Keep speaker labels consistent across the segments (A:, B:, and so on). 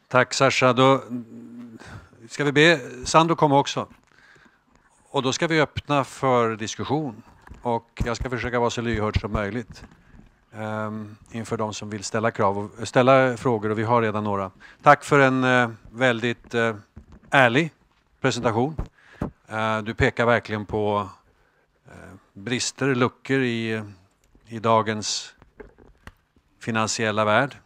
A: Tack Sasha. Då ska vi be Sandro komma också. Och då ska vi öppna för diskussion. Och jag ska försöka vara så lyhörd som möjligt inför de som vill ställa frågor, och vi har redan några. Tack för en väldigt ärlig presentation. Du pekar verkligen på brister, luckor i dagens finansiella värld.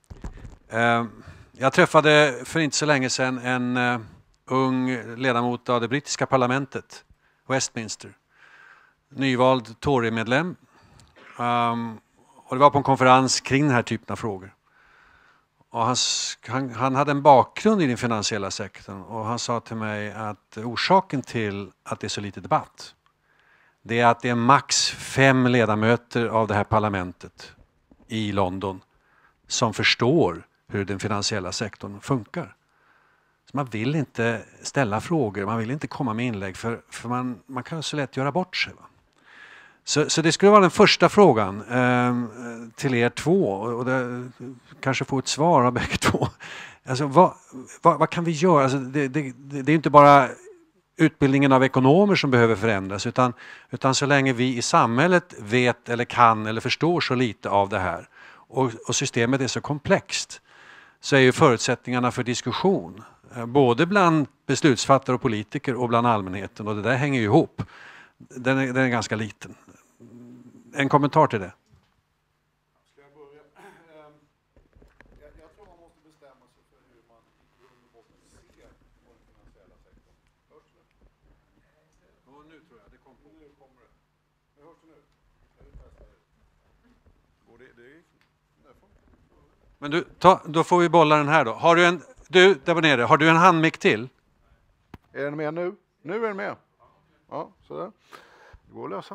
A: Jag träffade för inte så länge sedan en ung ledamot av det brittiska parlamentet, Westminster. Nyvald Tory-medlem. Och det var på en konferens kring den här typen av frågor. Och han hade en bakgrund i den finansiella sektorn, och han sa till mig att orsaken till att det är så lite debatt, det är att det är max 5 ledamöter av det här parlamentet i London som förstår hur den finansiella sektorn funkar. Så man vill inte ställa frågor, man vill inte komma med inlägg, för man kan så lätt göra bort sig. Va? Så det skulle vara den första frågan till er två, och kanske få ett svar av bägge två. Alltså, vad kan vi göra? Alltså, det är inte bara utbildningen av ekonomer som behöver förändras, utan så länge vi i samhället vet eller kan eller förstår så lite av det här, och systemet är så komplext, så är ju förutsättningarna för diskussion både bland beslutsfattare och politiker och bland allmänheten, och det där hänger ju ihop. Den är ganska liten. En kommentar till det.
B: Ska jag börja? Jag tror man måste bestämma sig för hur man i grund och botten ser på den finansiella sektorn. Hörs det?
A: Ja, nu tror jag. Det kom på.
B: Nu kommer det. Men hörs det nu? Ska vi testa det? Går det?
A: Men då får vi bolla den här då. Har du där var nere, har du en handmick till?
B: Är den med nu? Nu är den med. Ja, sådär. Det går att lösa.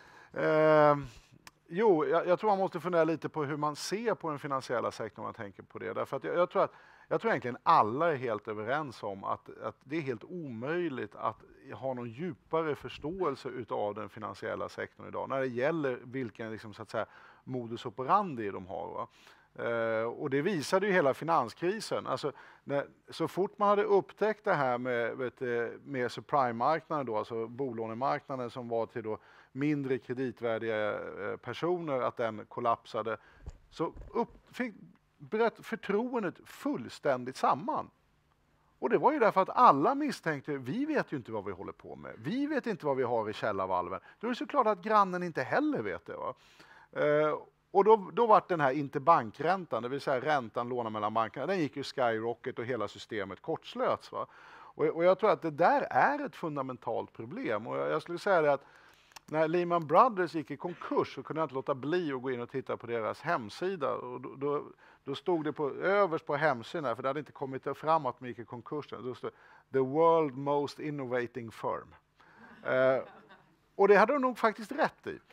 B: Jag tror man måste fundera lite på hur man ser på den finansiella sektorn, om man tänker på det. Därför att jag tror egentligen alla är helt överens om att det är helt omöjligt att ha någon djupare förståelse utav den finansiella sektorn idag när det gäller vilken liksom, så att säga, modus operandi de har. Va? Och det visade ju hela finanskrisen. Alltså, så fort man hade upptäckt det här med subprime-marknaden då, alltså bolånemarknaden som var till då mindre kreditvärdiga personer, att den kollapsade, så bröt förtroendet fullständigt samman. Och det var ju därför att alla misstänkte, vi vet ju inte vad vi håller på med. Vi vet inte vad vi har i källarvalven. Då är det såklart att grannen inte heller vet det. Va? Och då var den här interbankräntan, det vill säga räntan lånar mellan bankerna, den gick ju skyrocket och hela systemet kortslöts. Va? Och jag tror att det där är ett fundamentalt problem. Och jag skulle säga det att när Lehman Brothers gick i konkurs så kunde jag inte låta bli att gå in och titta på deras hemsida. Och då stod det överst på hemsidan, för det hade inte kommit fram att de gick i konkurs. Då stod The World Most Innovating Firm. Och det hade de nog faktiskt rätt i.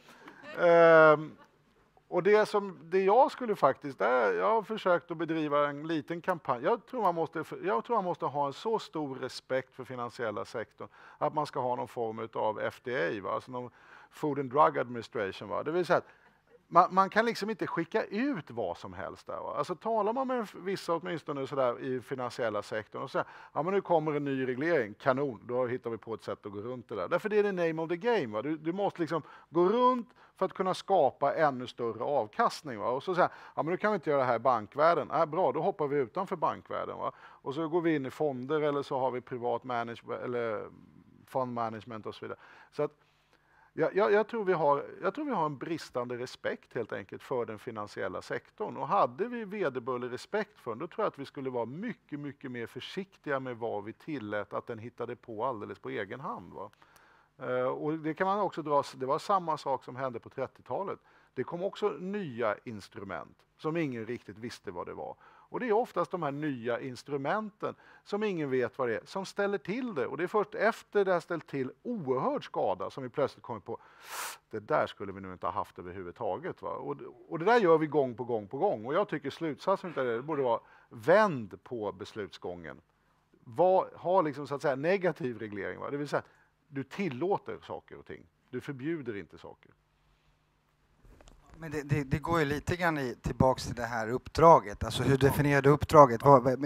B: Och det jag skulle faktiskt, jag har försökt att bedriva en liten kampanj. Jag tror man måste ha en så stor respekt för finansiella sektorn att man ska ha någon form av FDA, va? Alltså någon Food and Drug Administration. Va? Det vill säga att man kan liksom inte skicka ut vad som helst där. Va? Alltså talar man med vissa åtminstone sådär i finansiella sektorn och säger, ja men nu kommer en ny reglering, kanon, då hittar vi på ett sätt att gå runt det där. Därför det är the name of the game. Va? Du måste liksom gå runt för att kunna skapa ännu större avkastning. Va? Och så säger ja men nu kan vi inte göra det här i bankvärlden. Bra, då hoppar vi utanför bankvärlden. Va? Och så går vi in i fonder eller så har vi privat management eller fondmanagement och så vidare. Så att jag tror vi har en bristande respekt helt enkelt för den finansiella sektorn. Och hade vi vederbörlig respekt för den, då tror jag att vi skulle vara mycket, mycket mer försiktiga med vad vi tillät att den hittade på alldeles på egen hand. Va? Och det kan man också dra, det var samma sak som hände på 30-talet. Det kom också nya instrument som ingen riktigt visste vad det var. Och det är oftast de här nya instrumenten som ingen vet vad det är, som ställer till det. Och det är först efter det har ställt till oerhörd skada som vi plötsligt kommer på, det där skulle vi nu inte ha haft överhuvudtaget. Va? Och det där gör vi gång på gång på gång. Och jag tycker slutsatsen av det borde vara vänd på beslutsgången. Ha liksom så att säga negativ reglering. Va? Det vill säga du tillåter saker och ting. Du förbjuder inte saker.
C: Men det går ju lite grann tillbaks till det här uppdraget. Alltså hur definierar du uppdraget?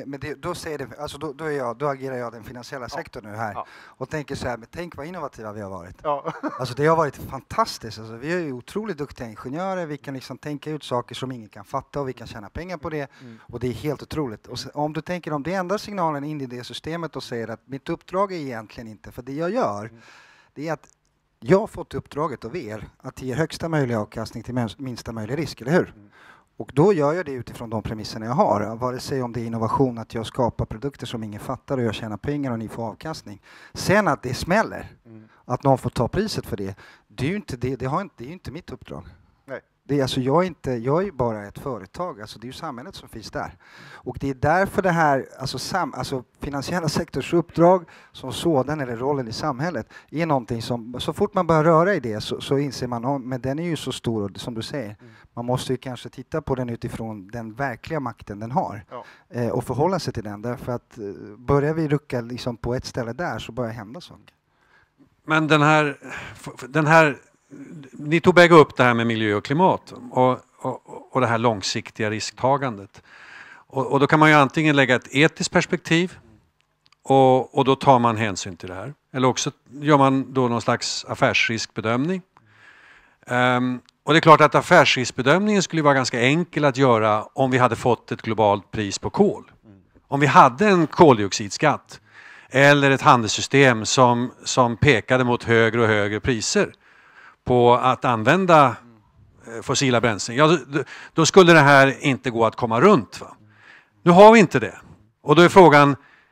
C: Då agerar jag den finansiella sektorn nu här. Och tänker så här, men tänk vad innovativa vi har varit.
B: Ja.
C: Alltså det har varit fantastiskt. Alltså, vi är ju otroligt duktiga ingenjörer. Vi kan liksom tänka ut saker som ingen kan fatta och vi kan tjäna pengar på det. Och det är helt otroligt. Och om du tänker om det enda signalen in i det systemet och säger att mitt uppdrag är egentligen inte, för det jag gör, det är att jag har fått uppdraget av er att ge högsta möjliga avkastning till minsta möjliga risk, eller hur? Och då gör jag det utifrån de premisserna jag har. Vare sig om det är innovation, att jag skapar produkter som ingen fattar och jag tjänar pengar och ni får avkastning. Sen att det smäller, att någon får ta priset för det, det är ju inte, det är inte mitt uppdrag.
B: Nej.
C: Det är alltså jag är ju bara ett företag, alltså det är ju samhället som finns där. Och det är därför det här, alltså finansiella sektors uppdrag som sådan eller rollen i samhället är någonting som, så fort man börjar röra i det så inser man, men den är ju så stor som du säger. Man måste ju kanske titta på den utifrån den verkliga makten den har och förhålla sig till den. Därför att börjar vi rucka liksom på ett ställe där så börjar hända saker.
A: Men den här ni tog bägge upp det här med miljö och klimat och det här långsiktiga risktagandet. Och då kan man ju antingen lägga ett etiskt perspektiv och då tar man hänsyn till det här. Eller också gör man då någon slags affärsriskbedömning. Och det är klart att affärsriskbedömningen skulle vara ganska enkel att göra om vi hade fått ett globalt pris på kol. Om vi hade en koldioxidskatt eller ett handelssystem som pekade mot högre och högre priser på att använda fossila bränslen, då skulle det här inte gå att komma runt. Va? Nu har vi inte det. Och då är frågan,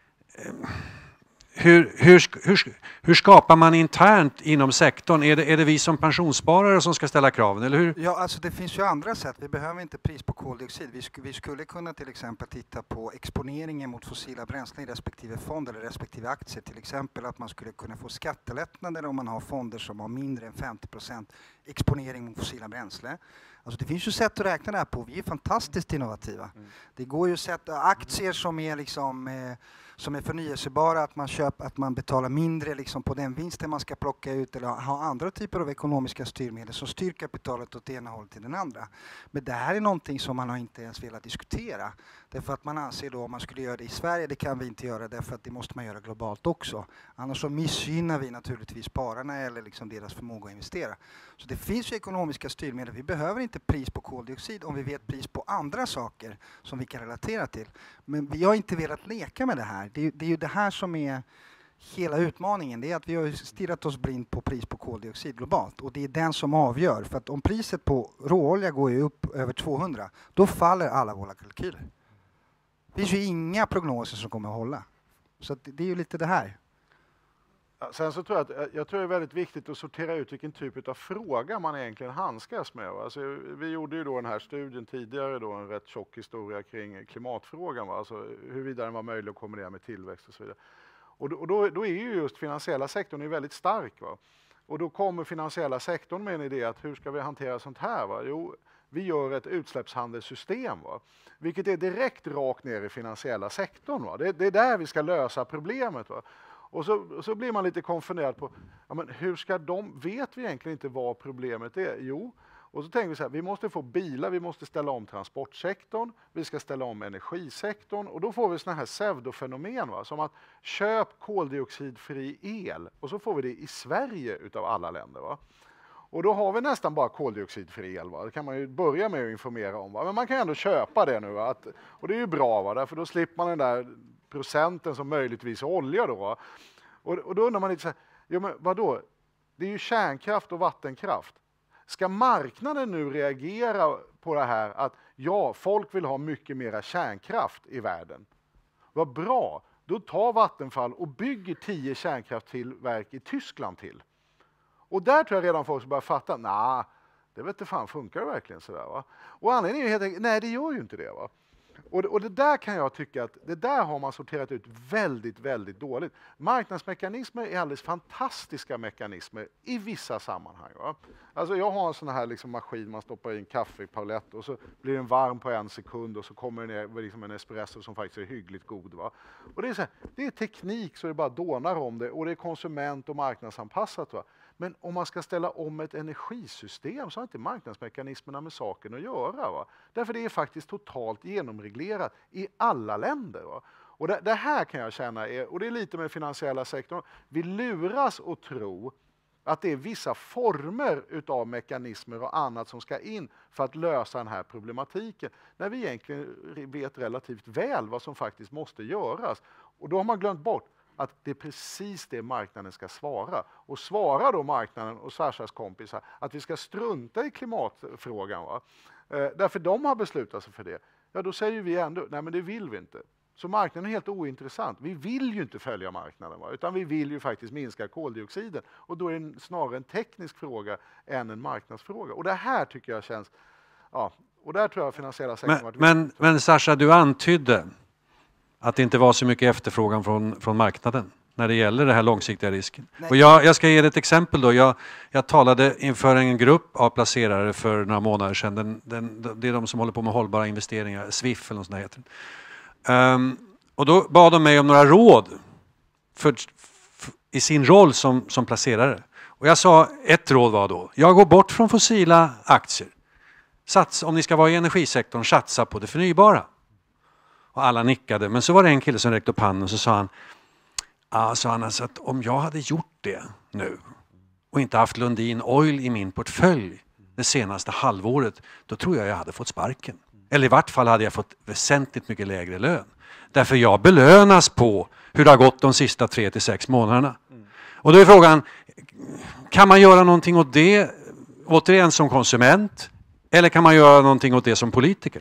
A: hur skapar man internt inom sektorn? Är det vi som pensionssparare som ska ställa kraven, eller hur?
C: Ja, alltså det finns ju andra sätt. Vi behöver inte pris på koldioxid. Vi skulle kunna till exempel titta på exponeringen mot fossila bränslen i respektive fond eller respektive aktier. Till exempel att man skulle kunna få skattelättnader om man har fonder som har mindre än 50% exponering mot fossila bränslen. Alltså det finns ju sätt att räkna det här på. Vi är fantastiskt innovativa. Det går ju att sätta aktier som är liksom som är förnyelsebara, att man betalar mindre liksom på den vinsten man ska plocka ut eller ha andra typer av ekonomiska styrmedel som styr kapitalet åt det ena hållet till den andra. Men det här är någonting som man har inte ens velat diskutera. Därför att man anser då om man skulle göra det i Sverige, det kan vi inte göra därför att det måste man göra globalt också. Annars så missgynnar vi naturligtvis spararna eller liksom deras förmåga att investera. Så det finns ju ekonomiska styrmedel. Vi behöver inte pris på koldioxid om vi vet pris på andra saker som vi kan relatera till. Men vi har inte velat leka med det här. Det är ju det här som är hela utmaningen. Det är att vi har stirrat oss blind på pris på koldioxid globalt. Och det är den som avgör. För att om priset på råolja går ju upp över 200, då faller alla våra kalkyler. Det finns ju inga prognoser som kommer att hålla. Så att det är ju lite det här.
B: Ja, sen så tror jag tror det är väldigt viktigt att sortera ut vilken typ av fråga man egentligen handskas med. Alltså, vi gjorde ju då den här studien tidigare, då, en rätt tjock historia kring klimatfrågan. Alltså, huruvida den var möjlig att kombinera med tillväxt och så vidare. Och då är ju just finansiella sektorn är väldigt stark. Va? Och då kommer finansiella sektorn med en idé att hur ska vi hantera sånt här? Va? Jo, vi gör ett utsläppshandelssystem, va? Vilket är direkt rakt ner i finansiella sektorn. Va? Det är där vi ska lösa problemet. Va? Och så blir man lite konfunderad på, ja, men hur ska vet vi egentligen inte vad problemet är? Jo, och så tänker vi så här, vi måste få bilar, vi måste ställa om transportsektorn, vi ska ställa om energisektorn och då får vi såna här pseudofenomen, va? Som att köp koldioxidfri el och så får vi det i Sverige utav alla länder. Va? Och då har vi nästan bara koldioxidfri el. Va? Det kan man ju börja med att informera om. Va? Men man kan ändå köpa det nu. Va? Och det är ju bra, va? Därför då slipper man den där procenten som möjligtvis är olja. Då, va? Och då undrar man lite så här, ja, men vadå? Det är ju kärnkraft och vattenkraft. Ska marknaden nu reagera på det här att ja, folk vill ha mycket mera kärnkraft i världen? Vad bra, då tar Vattenfall och bygger 10 kärnkrafttillverk i Tyskland till. Och där tror jag redan folk börjar fatta, nej, det vet inte fan, funkar det verkligen sådär, va? Och anledningen är helt enkelt, nej, det gör ju inte det, va? Och det där kan jag tycka att det där har man sorterat ut väldigt, väldigt dåligt. Marknadsmekanismer är alldeles fantastiska mekanismer i vissa sammanhang. Va? Alltså jag har en sån här liksom maskin, man stoppar in kaffe i palett och så blir den varm på 1 sekund och så kommer det ner liksom en espresso som faktiskt är hyggligt god. Va? Och det är, så här, det är teknik så det bara dånar om det och det är konsument- och marknadsanpassat. Va? Men om man ska ställa om ett energisystem så har inte marknadsmekanismerna med saken att göra. Va? Därför det är faktiskt totalt genomreglerat i alla länder. Va? Och det här kan jag känna är, och det är lite med finansiella sektorn, vi luras att tro att det är vissa former utav mekanismer och annat som ska in för att lösa den här problematiken. När vi egentligen vet relativt väl vad som faktiskt måste göras. Och då har man glömt bort att det är precis det marknaden ska svara. Och svarar då marknaden och Sashas kompisar att vi ska strunta i klimatfrågan, va? Därför de har beslutat sig för det. Ja, då säger vi ändå, nej men det vill vi inte. Så marknaden är helt ointressant. Vi vill ju inte följa marknaden, va? Utan vi vill ju faktiskt minska koldioxiden. Och då är det snarare en teknisk fråga än en marknadsfråga. Och det här tycker jag känns, ja, och där tror jag finansiella sektorn
A: men Sasha, du antydde att det inte var så mycket efterfrågan från marknaden när det gäller det här långsiktiga risken. Nej. Och jag ska ge dig ett exempel då. Jag talade inför en grupp av placerare för några månader sedan. Det är de som håller på med hållbara investeringar, SWIF eller något sånt heter. Och då bad de mig om några råd i sin roll som placerare. Och jag sa, ett råd var då, jag går bort från fossila aktier. Om ni ska vara i energisektorn, satsa på det förnybara. Och alla nickade, men så var det en kille som räckte upp handen och så sa han, alltså att om jag hade gjort det nu och inte haft Lundin Oil i min portfölj det senaste halvåret, då tror jag hade fått sparken. Eller i vart fall hade jag fått väsentligt mycket lägre lön. Därför jag belönas på hur det har gått de sista 3 till 6 månaderna. Och då är frågan, kan man göra någonting åt det, återigen som konsument, eller kan man göra någonting åt det som politiker?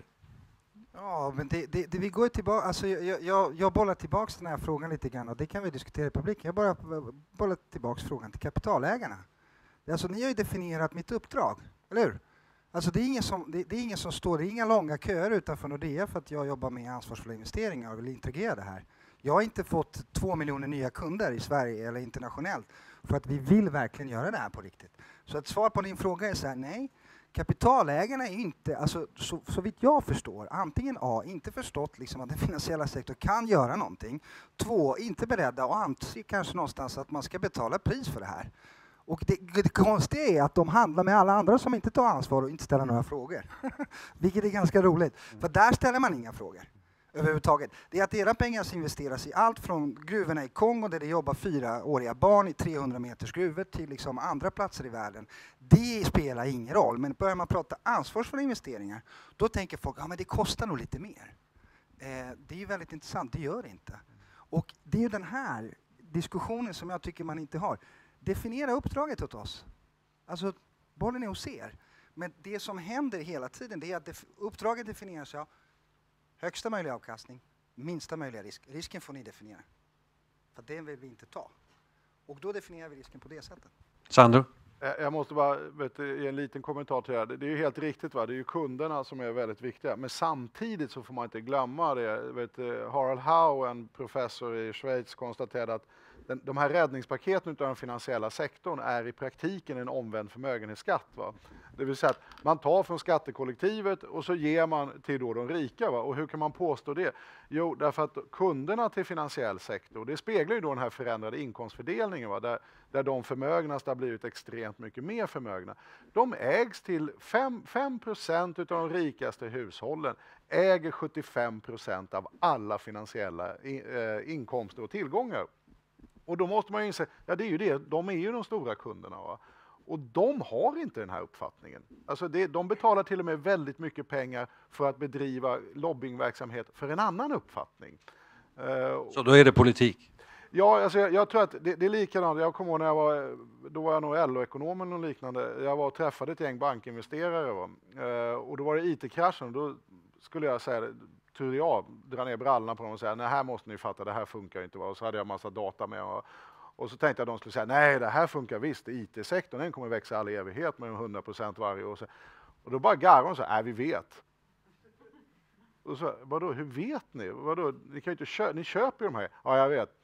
C: Ja, men vi går tillbaka, alltså jag bollar tillbaka den här frågan lite grann och det kan vi diskutera i publiken. Jag bara bollar tillbaka frågan till kapitalägarna. Alltså ni har ju definierat mitt uppdrag, eller hur? Alltså det är ingen som står, det är inga långa köer utanför Nordea för att jag jobbar med ansvarsfulla investeringar och vill integrera det här. Jag har inte fått 2 miljoner nya kunder i Sverige eller internationellt för att vi vill verkligen göra det här på riktigt. Så att svar på din fråga är så här, nej. Kapitalägarna är inte, alltså så vitt jag förstår, antingen A, inte förstått liksom att den finansiella sektorn kan göra någonting. 2, inte beredda och anser kanske någonstans att man ska betala pris för det här. Och det konstiga är att de handlar med alla andra som inte tar ansvar och inte ställer några frågor. Vilket är ganska roligt, för där ställer man inga frågor överhuvudtaget. Det är att era pengar investeras i allt från gruvorna i Kongo där det jobbar 4-åriga barn i 300 meters gruvor till liksom andra platser i världen. Det spelar ingen roll, men börjar man prata ansvarsfulla investeringar, då tänker folk att det kostar nog lite mer. Det är ju väldigt intressant, det gör det inte. Och det är ju den här diskussionen som jag tycker man inte har. Definiera uppdraget åt oss. Alltså, bollen är hos er. Men det som händer hela tiden det är att uppdraget definieras av högsta möjliga avkastning, minsta möjliga risk. Risken får ni definiera. För den vill vi inte ta. Och då definierar vi risken på det sättet.
A: Sandro?
B: Jag måste bara ge en liten kommentar till det här. Det är ju helt riktigt, va? Det är ju kunderna som är väldigt viktiga. Men samtidigt så får man inte glömma det. Harald Hau, en professor i Schweiz, konstaterade att de här räddningspaketen av den finansiella sektorn är i praktiken en omvänd förmögenhetsskatt. Va? Det vill säga att man tar från skattekollektivet och så ger man till då de rika. Va? Och hur kan man påstå det? Jo, därför att kunderna till finansiell sektor, det speglar ju då den här förändrade inkomstfördelningen. Va? Där de förmögnaste har blivit extremt mycket mer förmögna. De ägs till 5% av de rikaste hushållen äger 75% av alla finansiella inkomster och tillgångar. Och då måste man ju inse, ja det är ju det, de är ju de stora kunderna. Va? Och de har inte den här uppfattningen. Alltså de betalar till och med väldigt mycket pengar för att bedriva lobbyingverksamhet för en annan uppfattning.
A: Så då är det politik?
B: Ja, alltså jag tror att det är likadant. Jag kommer ihåg när då var jag nog LO-ekonom eller något liknande. Jag var och träffade ett gäng bankinvesterare. Va? Och då var det IT-kraschen. Då skulle jag säga, trodde jag, dra ner brallorna på dem och säga, nej här måste ni fatta, det här funkar inte. Va? Och så hade jag massa data med. Och så tänkte jag att de skulle säga, nej det här funkar visst. IT-sektorn den kommer växa all evighet med 100% varje år. Och då bara garvade de så här, vi vet. Och så, vadå, hur vet ni? Vadå, ni kan ju inte ni köper ju de här. Ja, jag vet.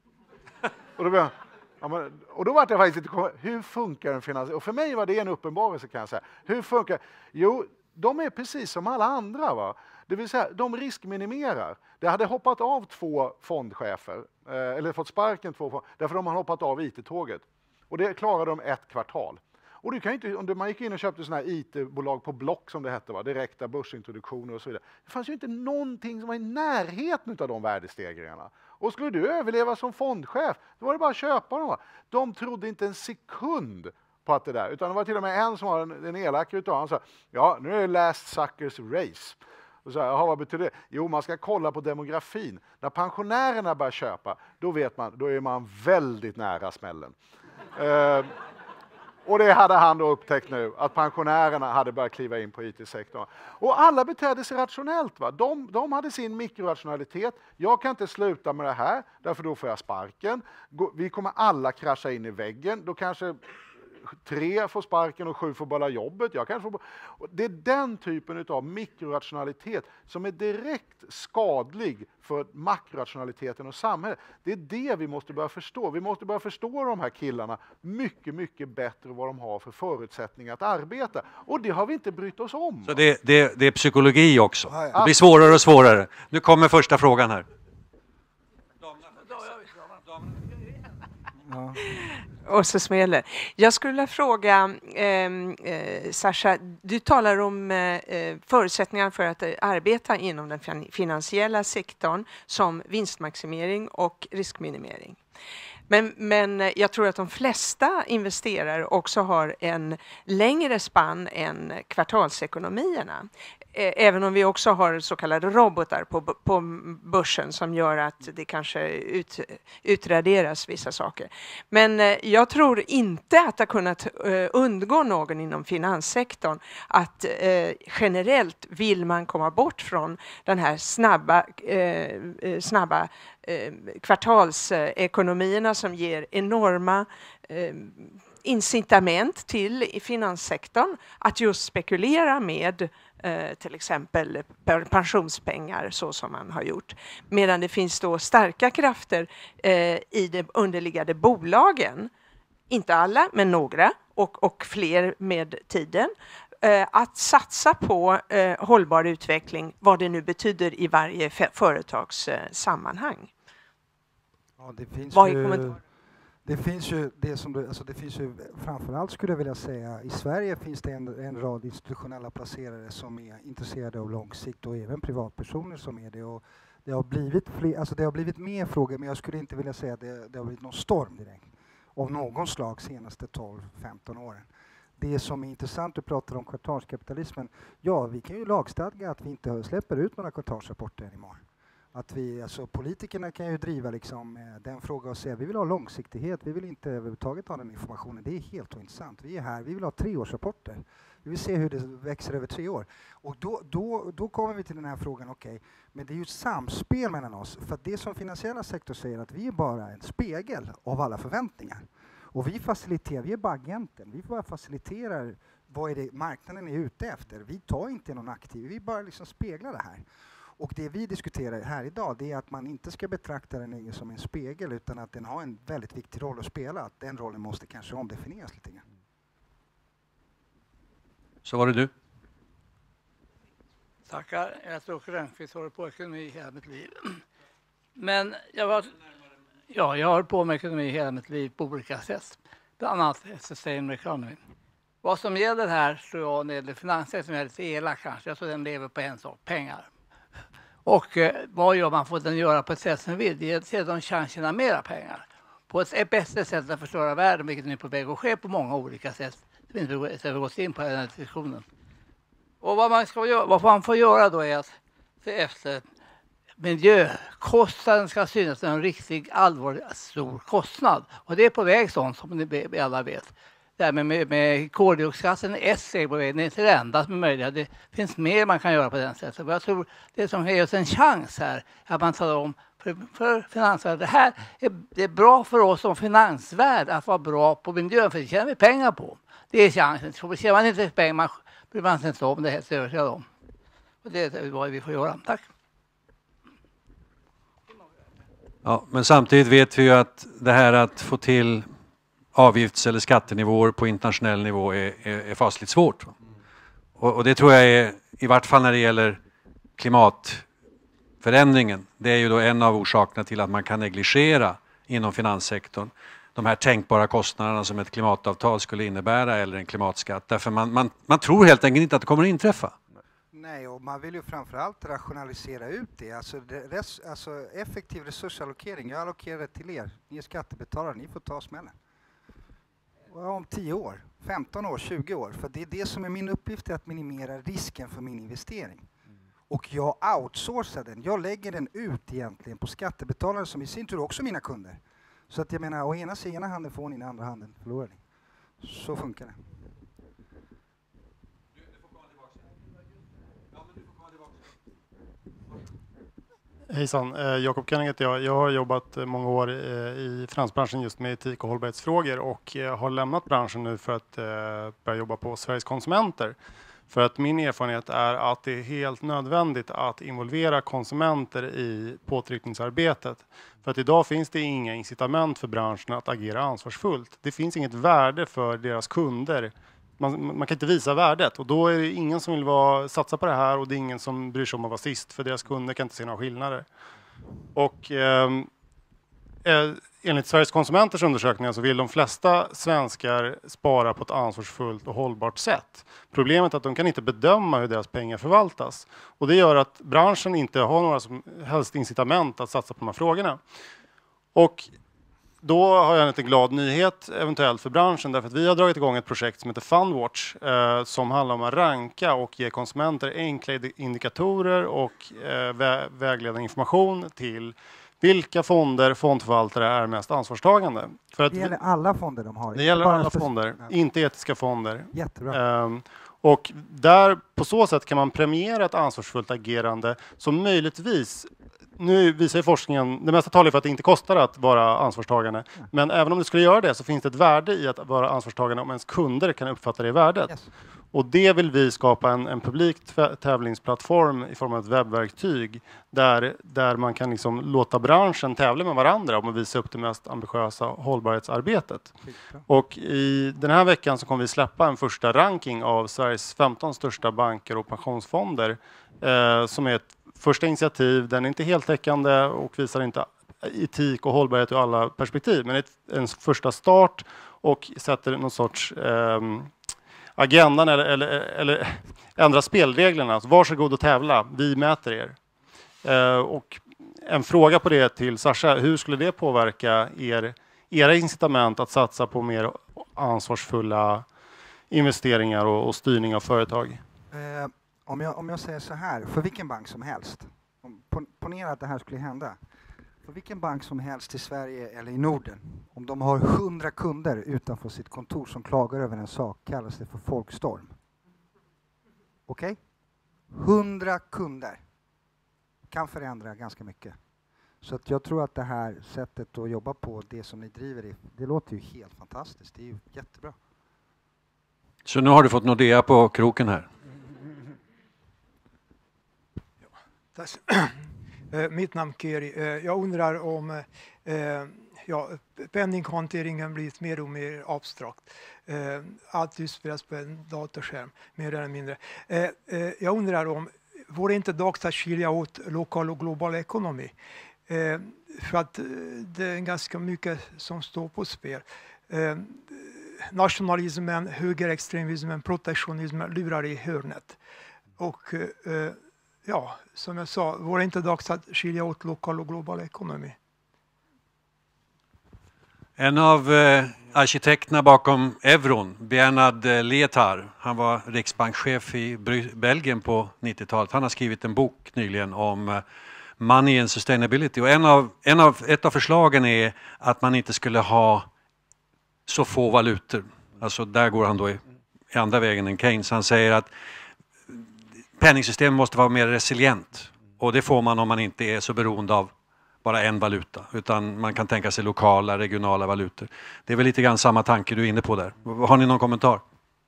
B: Och då var det faktiskt inte, hur funkar en finansiell? Och för mig var det en uppenbarelse kan jag säga. Hur funkar? Jo, de är precis som alla andra. Va? Det vill säga, de riskminimerar. Det hade hoppat av 2 fondchefer, eller fått sparken 2 fondchefer, därför de har hoppat av IT-tåget. Och det klarade de ett kvartal. Och du kan inte, om man gick in och köpte sådana här IT-bolag på Block som det hette, va? Direkta börsintroduktioner och så vidare. Det fanns ju inte någonting som var i närheten av de värdestegringarna. Och skulle du överleva som fondchef, då var det bara att köpa dem. Va? De trodde inte en sekund på att det där, utan det var till och med en som var en elak utav. Han sa, ja nu är det last suckers race. Och så här, jaha, vad betyder det? Jo, man ska kolla på demografin. När pensionärerna börjar köpa, då vet man, då är man väldigt nära smällen. Och det hade han då upptäckt nu, att pensionärerna hade börjat kliva in på IT-sektorn. Och alla betedde sig rationellt. Va? De hade sin mikrorationalitet. Jag kan inte sluta med det här, därför då får jag sparken. Vi kommer alla krascha in i väggen. Då kanske 3 får sparken och 7 får bara jobbet. Det är den typen av mikrorationalitet som är direkt skadlig för makrorationaliteten och samhället. Det är det vi måste börja förstå. Vi måste börja förstå de här killarna mycket, mycket bättre vad de har för förutsättningar att arbeta. Och det har vi inte brytt oss om.
A: Så det är psykologi också. Det blir svårare och svårare. Nu kommer första frågan här.
D: Ja. Och så smäller. Jag skulle vilja fråga Sascha, du talar om förutsättningar för att arbeta inom den finansiella sektorn som vinstmaximering och riskminimering. Men jag tror att de flesta investerare också har en längre spann än kvartalsekonomierna. Även om vi också har så kallade robotar på börsen som gör att det kanske utraderas vissa saker. Men jag tror inte att det har kunnat undgå någon inom finanssektorn att generellt vill man komma bort från den här snabba kvartalsekonomierna som ger enorma incitament till finanssektorn att just spekulera med till exempel pensionspengar så som man har gjort. Medan det finns då starka krafter i de underliggande bolagen, inte alla men några och fler med tiden, att satsa på hållbar utveckling, vad det nu betyder i varje företags sammanhang.
C: Ja, det finns
D: vad är kommentar?
C: Det finns ju det som du, alltså det finns ju framförallt skulle jag vilja säga i Sverige finns det en rad institutionella placerare som är intresserade av långsikt och även privatpersoner som är det, och det har blivit fler, alltså det har blivit mer frågor, men jag skulle inte vilja säga att det har blivit någon storm direkt av någon slag senaste 12-15 åren. Det som är intressant, du pratar om kvartalskapitalismen. Ja, vi kan ju lagstadga att vi inte släpper ut några kvartalsrapporter imorgon. Att vi, alltså politikerna kan ju driva liksom den frågan och säga vi vill ha långsiktighet, vi vill inte överhuvudtaget ha den informationen. Det är helt ointressant. Vi är här, vi vill ha 3-årsrapporter. Vi vill se hur det växer över 3 år. Och då kommer vi till den här frågan, okej, men det är ju ett samspel mellan oss. För att det som finansiella sektor säger att vi är bara en spegel av alla förväntningar. Och vi faciliterar, vi är bara agenten. Vi bara faciliterar vad är det marknaden är ute efter. Vi tar inte någon aktiv, vi bara liksom speglar det här. Och det vi diskuterar här idag, det är att man inte ska betrakta den som en spegel, utan att den har en väldigt viktig roll att spela. Att den rollen måste kanske omdefinieras lite grann.
A: Så var det du.
E: Tackar. Jag heter Åke Rönnqvist, håller på ekonomi hela mitt liv. Men jag har hållit på med ekonomi hela mitt liv på olika sätt. Bland annat sustainable economy. Vad som gäller här, tror jag, när det gäller finanssektorn, som är lite elak kanske. Jag tror den lever på en sak, pengar. Och vad gör man för att den göra på ett sätt som vill? Det ger dem chans att tjäna mera pengar. På ett bättre sätt att förstöra världen, vilket nu är på väg att ske på många olika sätt. Det finns inte gått in på den här diskussionen. Och vad man får göra då är att se efter miljökostnaden ska synas som en riktigt allvarlig stor kostnad. Och det är på väg sånt som vi alla vet. Det här med koldioxidskatten är ett steg på vägen, det är inte det enda som är möjligt. Det finns mer man kan göra på den sättet. Och jag tror det som ger oss en chans här, att man talar om för finansvärlden, det här är bra för oss som finansvärld att vara bra på miljön, för det tjänar vi pengar på. Det är chansen. Så ser man inte pengar, bryr man sig inte om, det är helt övertygad om. Och det är vad vi får göra. Tack.
A: Ja, men samtidigt vet vi ju att det här att få till avgifts- eller skattenivåer på internationell nivå är fasligt svårt. Och det tror jag är, i vart fall när det gäller klimatförändringen, det är ju då en av orsakerna till att man kan negligera inom finanssektorn de här tänkbara kostnaderna som ett klimatavtal skulle innebära eller en klimatskatt. Därför man tror helt enkelt inte att det kommer att inträffa.
C: Nej, och man vill ju framförallt rationalisera ut det. Alltså effektiv resursallokering. Jag allokerar det till er. Ni är skattebetalare, ni får ta smällen. Och om 10 år, 15 år, 20 år. För det är det som är min uppgift, är att minimera risken för min investering. Och jag outsourcar den. Jag lägger den ut egentligen på skattebetalare som i sin tur också är mina kunder. Så att jag menar, å ena handen får ni, i andra handen förlorar ni. Så funkar det.
F: Hejsan, Jakob Kenning heter jag. Jag har jobbat många år i finansbranschen just med etik- och hållbarhetsfrågor och har lämnat branschen nu för att börja jobba på Sveriges konsumenter. För att min erfarenhet är att det är helt nödvändigt att involvera konsumenter i påtryckningsarbetet. För att idag finns det inga incitament för branschen att agera ansvarsfullt. Det finns inget värde för deras kunder. Man kan inte visa värdet och då är det ingen som vill satsa på det här och det är ingen som bryr sig om att vara sist för deras kunder kan inte se några skillnader. Och enligt Sveriges konsumenters undersökningar så vill de flesta svenskar spara på ett ansvarsfullt och hållbart sätt. Problemet är att de kan inte bedöma hur deras pengar förvaltas. Och det gör att branschen inte har några som helst incitament att satsa på de här frågorna. Och då har jag en lite glad nyhet eventuellt för branschen därför att vi har dragit igång ett projekt som heter Fundwatch som handlar om att ranka och ge konsumenter enkla indikatorer och vägledande information till vilka fondförvaltare är mest ansvarstagande. För att
C: det gäller alla fonder de har.
F: Det gäller alla fonder, inte etiska fonder.
C: Jättebra.
F: Och där på så sätt kan man premiera ett ansvarsfullt agerande som möjligtvis, nu visar ju forskningen, det mesta talar för att det inte kostar att vara ansvarstagande. Men även om det skulle göra det så finns det ett värde i att vara ansvarstagande om ens kunder kan uppfatta det värdet.
C: Yes.
F: Och det vill vi skapa en publik tävlingsplattform i form av ett webbverktyg där man kan liksom låta branschen tävla med varandra om att visa upp det mest ambitiösa hållbarhetsarbetet. Och i den här veckan så kommer vi släppa en första ranking av Sveriges 15 största banker och pensionsfonder som är ett första initiativ. Den är inte heltäckande och visar inte etik och hållbarhet ur alla perspektiv, men en första start och sätter någon sorts agendan eller ändra spelreglerna. Alltså, varsågod och tävla, vi mäter er. Och en fråga på det till Sasha, hur skulle det påverka era incitament att satsa på mer ansvarsfulla investeringar och styrning av företag?
C: Om jag säger så här, för vilken bank som helst, ponera att det här skulle hända, för vilken bank som helst i Sverige eller i Norden, om de har 100 kunder utanför sitt kontor som klagar över en sak, kallas det för folkstorm. Okej? 100 kunder kan förändra ganska mycket. Så att jag tror att det här sättet att jobba på, det som ni driver, det låter ju helt fantastiskt. Det är ju jättebra.
A: Så nu har du fått Nordea på kroken här.
G: Mitt namn är Keri. Jag undrar om penninghanteringen blivit mer och mer abstrakt. Allt utspelas på en datorskärm, mer eller mindre. Jag undrar om vore inte dags att skilja åt lokal och global ekonomi? För att det är ganska mycket som står på spel. Nationalismen, högerextremismen, protektionismen lurar i hörnet. Och ja, som jag sa, vore inte dags att skilja åt lokal och global ekonomi?
A: En av arkitekterna bakom euron, Bernard Lietaer, han var riksbankschef i Belgien på 90-talet. Han har skrivit en bok nyligen om money and sustainability. Och ett av förslagen är att man inte skulle ha så få valutor. Alltså där går han då i andra vägen än Keynes. Han säger att penningsystemet måste vara mer resilient. Och det får man om man inte är så beroende av bara en valuta. Utan man kan tänka sig lokala, regionala valutor. Det är väl lite grann samma tanke du är inne på där. Har ni någon kommentar?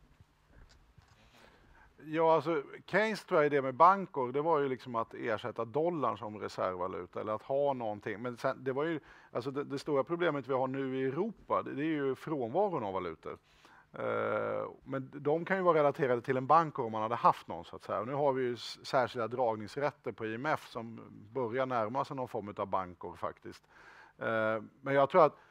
B: Ja, alltså Keynes tror jag idé med bankor, det var ju liksom att ersätta dollarn som reservvaluta eller att ha någonting. Men sen, det var ju, alltså det stora problemet vi har nu i Europa, det är ju frånvaron av valutor. Men de kan ju vara relaterade till en bank om man hade haft någon så att säga. Och nu har vi ju särskilda dragningsrätter på IMF som börjar närma sig någon form av bankor faktiskt. Men jag tror att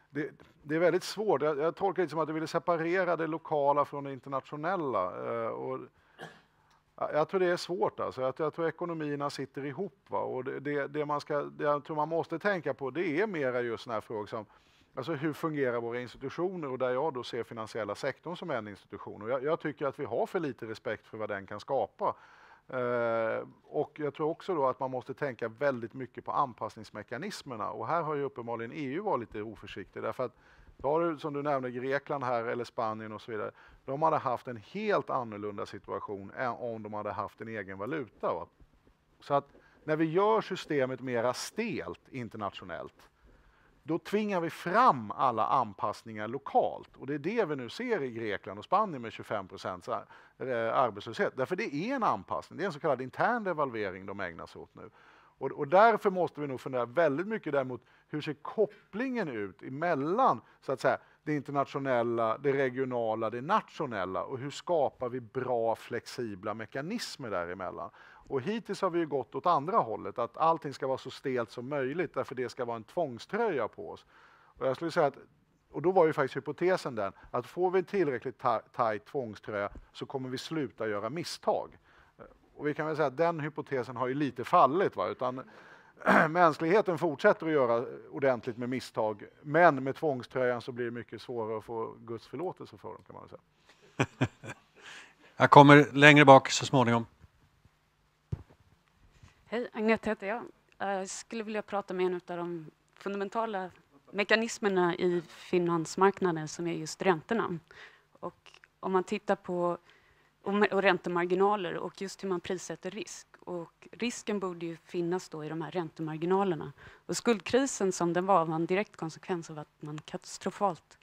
B: det är väldigt svårt. Jag tolkar det som att du ville separera det lokala från det internationella. Och jag tror det är svårt. Alltså. Jag tror ekonomierna sitter ihop. Va? Och det jag tror man måste tänka på, det är mera just såna här frågor som alltså hur fungerar våra institutioner, och där jag då ser finansiella sektorn som en institution. Och jag tycker att vi har för lite respekt för vad den kan skapa. Och jag tror också då att man måste tänka väldigt mycket på anpassningsmekanismerna. Och här har ju uppenbarligen EU varit lite oförsiktig. Därför att har du, som du nämnde, Grekland här eller Spanien och så vidare. De hade haft en helt annorlunda situation än om de hade haft en egen valuta. Va? Så att när vi gör systemet mera stelt internationellt, då tvingar vi fram alla anpassningar lokalt. Och det är det vi nu ser i Grekland och Spanien med 25% arbetslöshet. Därför det är en anpassning. Det är en så kallad intern devalvering de ägnar sig åt nu. Och därför måste vi nog fundera väldigt mycket däremot hur ser kopplingen ut emellan så att säga, det internationella, det regionala, det nationella, och hur skapar vi bra flexibla mekanismer däremellan. Och hittills har vi ju gått åt andra hållet, att allting ska vara så stelt som möjligt därför det ska vara en tvångströja på oss. Och jag skulle säga att, och då var ju faktiskt hypotesen den, att får vi en tillräckligt tajt tvångströja så kommer vi sluta göra misstag. Och vi kan väl säga att den hypotesen har ju lite fallit, va? Utan mänskligheten fortsätter att göra ordentligt med misstag, men med tvångströjan så blir det mycket svårare att få Guds förlåtelse för dem, kan man säga.
A: Jag kommer längre bak så småningom.
H: Hej, Agneta heter jag. Jag skulle vilja prata med en av de fundamentala mekanismerna i finansmarknaden som är just räntorna. Och om man tittar på och räntemarginaler och just hur man prissätter risk. Och risken borde ju finnas då i de här räntemarginalerna. Och skuldkrisen som den var en direkt konsekvens av att man katastrofalt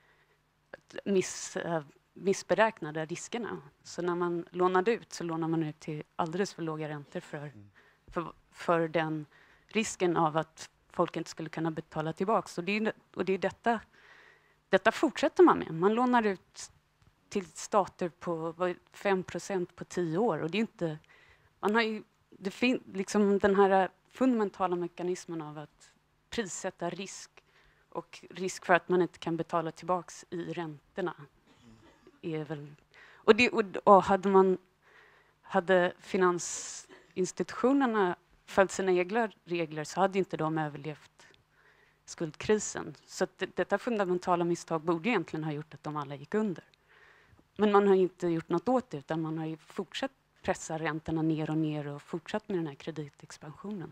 H: missberäknade riskerna. Så när man lånade ut så lånar man ut till alldeles för låga räntor för den risken av att folk inte skulle kunna betala tillbaka. Och det är detta fortsätter man med. Man lånar ut till stater på 5% på 10 år. Och det är inte, man har ju, liksom den här fundamentala mekanismen av att prissätta risk och risk för att man inte kan betala tillbaks i räntorna. Är väl, och hade finansinstitutionerna följt sina egna regler så hade inte de överlevt skuldkrisen. Så att detta fundamentala misstag borde egentligen ha gjort att de alla gick under. Men man har inte gjort något åt det, utan man har ju fortsatt pressa räntorna ner och fortsatt med den här kreditexpansionen.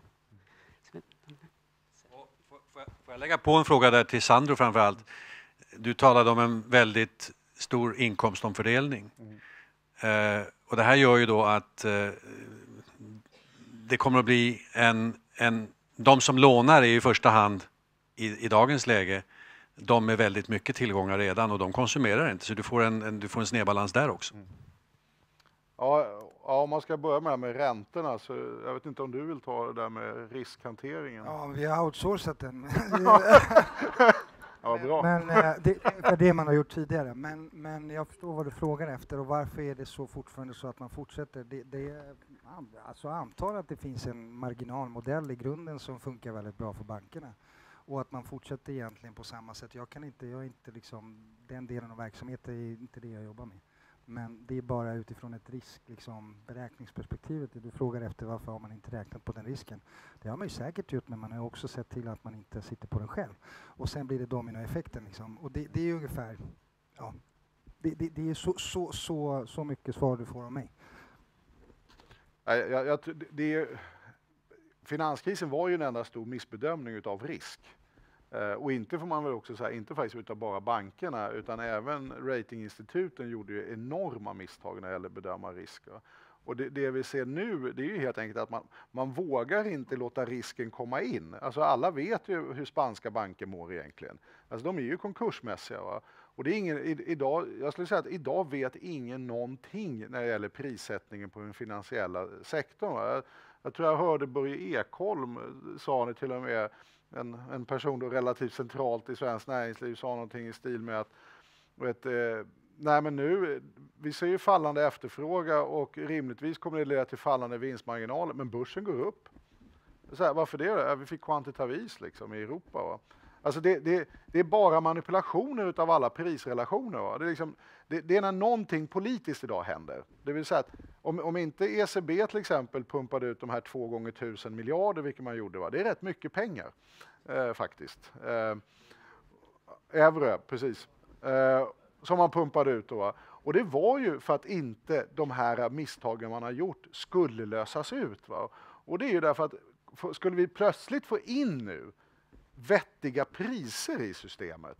A: Får jag lägga på en fråga där till Sandro framför allt. Du talade om en väldigt stor inkomstomfördelning. Och det här gör ju då att det kommer att bli de som lånar är i första hand i dagens läge, de är väldigt mycket tillgångar redan och de konsumerar inte, så du får en snedbalans där också.
B: Ja, om man ska börja med räntorna, så jag vet inte om du vill ta det där med riskhanteringen.
C: Ja, vi har outsourcat den.
B: Ja, bra.
C: Men det är det man har gjort tidigare. Men jag förstår vad du frågar efter, och varför är det så fortfarande så att man fortsätter. Alltså antar att det finns en marginalmodell i grunden som funkar väldigt bra för bankerna. Och att man fortsätter egentligen på samma sätt. Jag är inte liksom, den delen av verksamheten är inte det jag jobbar med. Men det är bara utifrån ett beräkningsperspektivet. Du frågar efter varför har man inte räknat på den risken. Det har man ju säkert gjort, men man har också sett till att man inte sitter på den själv. Och sen blir det dominoeffekten liksom. Och det är ungefär, ja, det är så mycket svar du får av mig.
B: Finanskrisen var ju en enda stor missbedömning utav risk. Och inte får man väl också säga, inte faktiskt utav bara bankerna, utan även ratinginstituten gjorde ju enorma misstag när det gäller att bedöma risker. Och det vi ser nu, det är ju helt enkelt att man vågar inte låta risken komma in. Alltså alla vet ju hur spanska banker mår egentligen. Alltså de är ju konkursmässiga, va? Och det är jag skulle säga att idag vet ingen någonting när det gäller prissättningen på den finansiella sektorn, va? Jag tror jag hörde Börje Ekholm, sa det till och med, en person då relativt centralt i svensk näringsliv, sa någonting i stil med att nej men nu, vi ser ju fallande efterfråga och rimligtvis kommer det leda till fallande vinstmarginaler, men börsen går upp. Så här, varför det? Vi fick kvantitativ is liksom i Europa, va? Alltså det är bara manipulationer utav alla prisrelationer. Va? Det är när någonting politiskt idag händer. Det vill säga att om inte ECB till exempel pumpade ut de här 2 gånger 1000 miljarder, vilket man gjorde, va? Det är rätt mycket pengar faktiskt. Euro, precis. Som man pumpade ut då. Va? Och det var ju för att inte de här misstagen man har gjort skulle lösas ut. Va? Och det är ju därför att skulle vi plötsligt få in nu vettiga priser i systemet,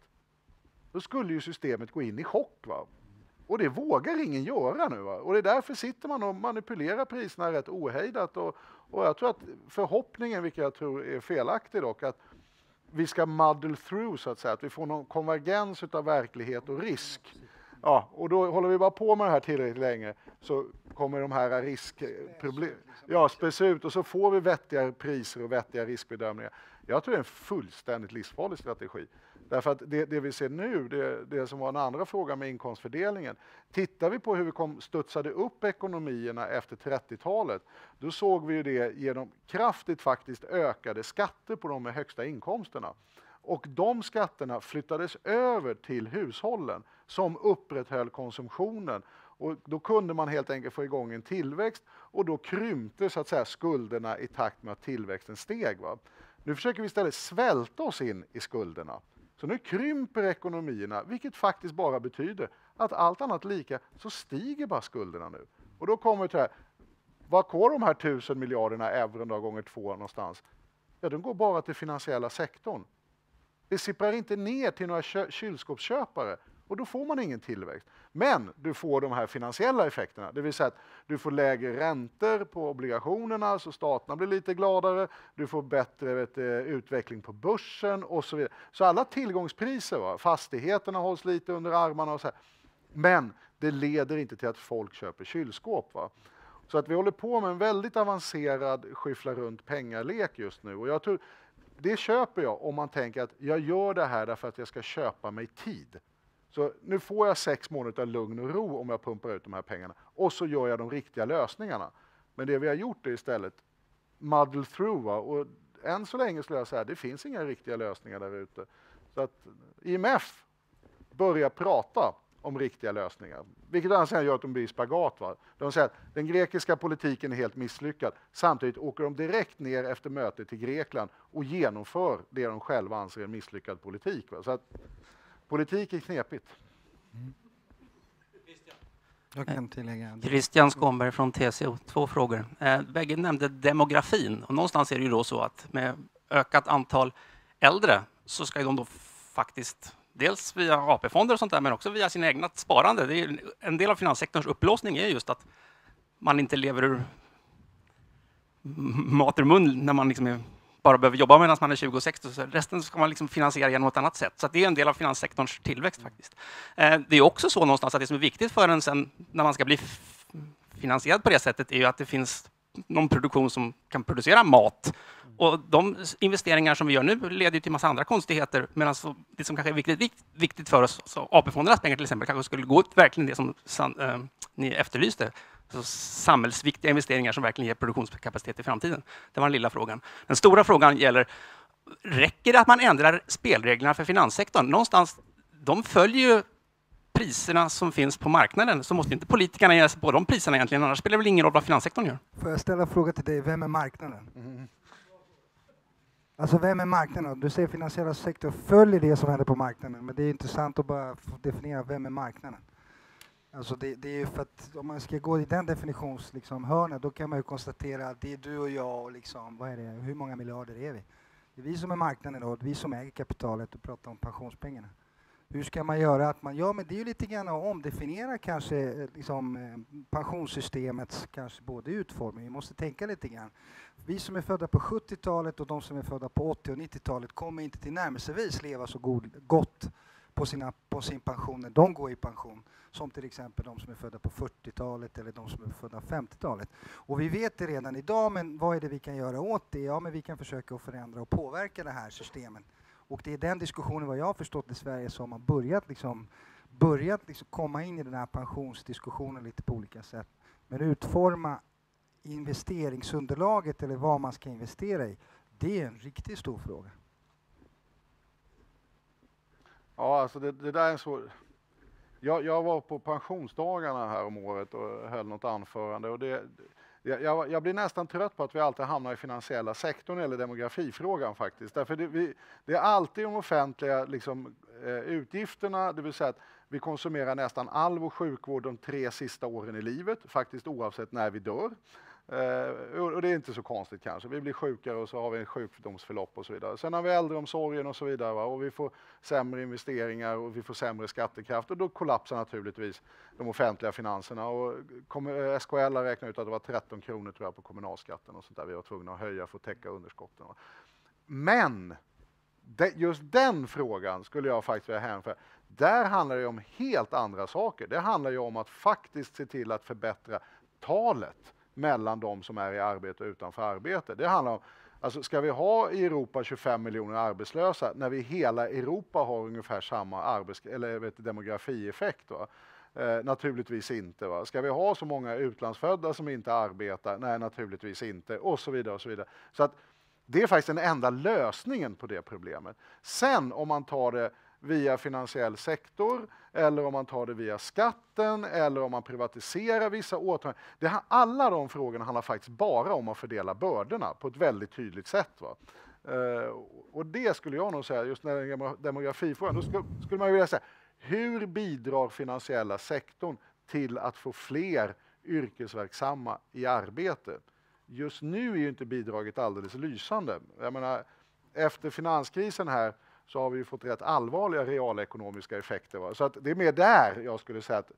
B: då skulle ju systemet gå in i chock. Va? Och det vågar ingen göra nu. Va? Och det är därför sitter man och manipulerar priserna rätt ohejdat. Och jag tror att förhoppningen, vilket jag tror är felaktig dock, att vi ska muddle through så att säga, att vi får någon konvergens av verklighet och risk. Ja, och då håller vi bara på med det här tillräckligt länge så kommer de här riskproblemen späs ut och så får vi vettiga priser och vettiga riskbedömningar. Jag tror det är en fullständigt livsfarlig strategi. Därför att det vi ser nu, det som var en andra fråga med inkomstfördelningen. Tittar vi på hur vi studsade upp ekonomierna efter 30-talet, då såg vi ju det genom kraftigt faktiskt ökade skatter på de med högsta inkomsterna. Och de skatterna flyttades över till hushållen som upprätthöll konsumtionen. Och då kunde man helt enkelt få igång en tillväxt och då krympte så att säga skulderna i takt med att tillväxten steg. Va? Nu försöker vi istället svälta oss in i skulderna. Så nu krymper ekonomierna, vilket faktiskt bara betyder att allt annat lika så stiger bara skulderna nu. Och då kommer vi till det här, vad går de här 1000 miljarderna euro då gånger 2 någonstans? Ja, de går bara till finansiella sektorn. Det sipprar inte ner till några kylskåpsköpare och då får man ingen tillväxt. Men du får de här finansiella effekterna, det vill säga att du får lägre räntor på obligationerna så staterna blir lite gladare, du får bättre utveckling på börsen och så vidare. Så alla tillgångspriser, va? Fastigheterna hålls lite under armarna och så här. Men det leder inte till att folk köper kylskåp. Va? Så att vi håller på med en väldigt avancerad skyffla runt pengarlek just nu och jag tror det köper jag om man tänker att jag gör det här därför att jag ska köpa mig tid. Så nu får jag 6 månader lugn och ro om jag pumpar ut de här pengarna. Och så gör jag de riktiga lösningarna. Men det vi har gjort är istället muddle through. Va? Och än så länge skulle jag säga att det finns inga riktiga lösningar där ute. Så att IMF börjar prata om riktiga lösningar. Vilket annars gör att de blir spagat. Va? De säger att den grekiska politiken är helt misslyckad. Samtidigt åker de direkt ner efter mötet till Grekland och genomför det de själva anser är en misslyckad politik. Va? Så att politik är knepigt.
C: Jag kan tillägga.
I: Christian Skånberg från TCO. 2 frågor. Bägge nämnde demografin. Och någonstans är det ju då så att med ökat antal äldre så ska de då faktiskt dels via AP-fonder och sånt där, men också via sin egna sparande. Det är en del av finanssektorns upplåsning är just att man inte lever ur mat ur mun när man liksom bara behöver jobba medan man är 20 och 60. Så resten ska man liksom finansiera genom ett annat sätt. Så att det är en del av finanssektorns tillväxt faktiskt. Det är också så någonstans att det som är viktigt för en sen när man ska bli finansierad på det sättet är ju att det finns någon produktion som kan producera mat. Och de investeringar som vi gör nu leder till massa andra konstigheter. Medan det som kanske är viktigt för oss, så AP-fondernas pengar till exempel, kanske skulle gå ut verkligen det som ni efterlyste. Så samhällsviktiga investeringar som verkligen ger produktionskapacitet i framtiden. Det var den lilla frågan. Den stora frågan gäller, räcker det att man ändrar spelreglerna för finanssektorn? Någonstans, de följer ju priserna som finns på marknaden, så måste inte politikerna ge sig på de priserna egentligen, annars spelar det väl ingen roll vad finanssektorn gör.
C: Får jag ställa en fråga till dig, vem är marknaden? Alltså vem är marknaden? Du säger finansiella sektor följer det som händer på marknaden, men det är intressant att bara definiera vem är marknaden. Alltså det är ju för att om man ska gå i den definitions liksom, hörnet, då kan man ju konstatera att det är du och jag och liksom, vad är det, hur många miljarder är vi? Det är vi som är marknaden och vi som äger kapitalet och pratar om pensionspengarna. Hur ska man göra att man, ja men det är ju lite grann att omdefiniera kanske liksom, pensionssystemets kanske både utformning, vi måste tänka lite grann. Vi som är födda på 70-talet och de som är födda på 80- och 90-talet kommer inte till närmelsevis leva så gott på sin pension när de går i pension. Som till exempel de som är födda på 40-talet eller de som är födda på 50-talet. Och vi vet det redan idag, men vad är det vi kan göra åt det? Ja, men vi kan försöka att förändra och påverka det här systemet. Och det är den diskussionen, vad jag har förstått i Sverige, som har börjat komma in i den här pensionsdiskussionen lite på olika sätt. Men utforma investeringsunderlaget eller vad man ska investera i, det är en riktigt stor fråga.
B: Ja, alltså det där är en svår... Jag var på pensionsdagarna här om året och höll något anförande. Och jag blir nästan trött på att vi alltid hamnar i finansiella sektorn eller demografifrågan faktiskt. Därför det är alltid de offentliga liksom, utgifterna, det vill säga att vi konsumerar nästan all vår sjukvård de 3 sista åren i livet, faktiskt oavsett när vi dör. Och det är inte så konstigt kanske. Vi blir sjukare och så har vi en sjukdomsförlopp och så vidare. Sen har vi äldreomsorgen och så vidare. Va? Och vi får sämre investeringar och vi får sämre skattekraft. Och då kollapsar naturligtvis de offentliga finanserna. Och SKL har räknat ut att det var 13 kronor tror jag på kommunalskatten och sånt där. Vi var tvungna att höja för att täcka underskotten. Men just den frågan skulle jag faktiskt vilja hänföra. Där handlar det om helt andra saker. Det handlar ju om att faktiskt se till att förbättra talet mellan de som är i arbete och utanför arbete. Det handlar om, alltså ska vi ha i Europa 25 miljoner arbetslösa när vi i hela Europa har ungefär samma demografieffekt? Va? Naturligtvis inte. Va? Ska vi ha så många utlandsfödda som inte arbetar? Nej, naturligtvis inte. Och så vidare och så vidare. Så att det är faktiskt den enda lösningen på det problemet. Sen om man tar det via finansiell sektor eller om man tar det via skatten eller om man privatiserar vissa åtaganden. Alla de frågorna handlar faktiskt bara om att fördela bördorna på ett väldigt tydligt sätt. Va? Och det skulle jag nog säga, just när det är demografifrågan, då skulle man vilja säga, hur bidrar finansiella sektorn till att få fler yrkesverksamma i arbete? Just nu är ju inte bidraget alldeles lysande. Jag menar, efter finanskrisen här så har vi ju fått rätt allvarliga realekonomiska effekter. Va? Så att det är mer där jag skulle säga att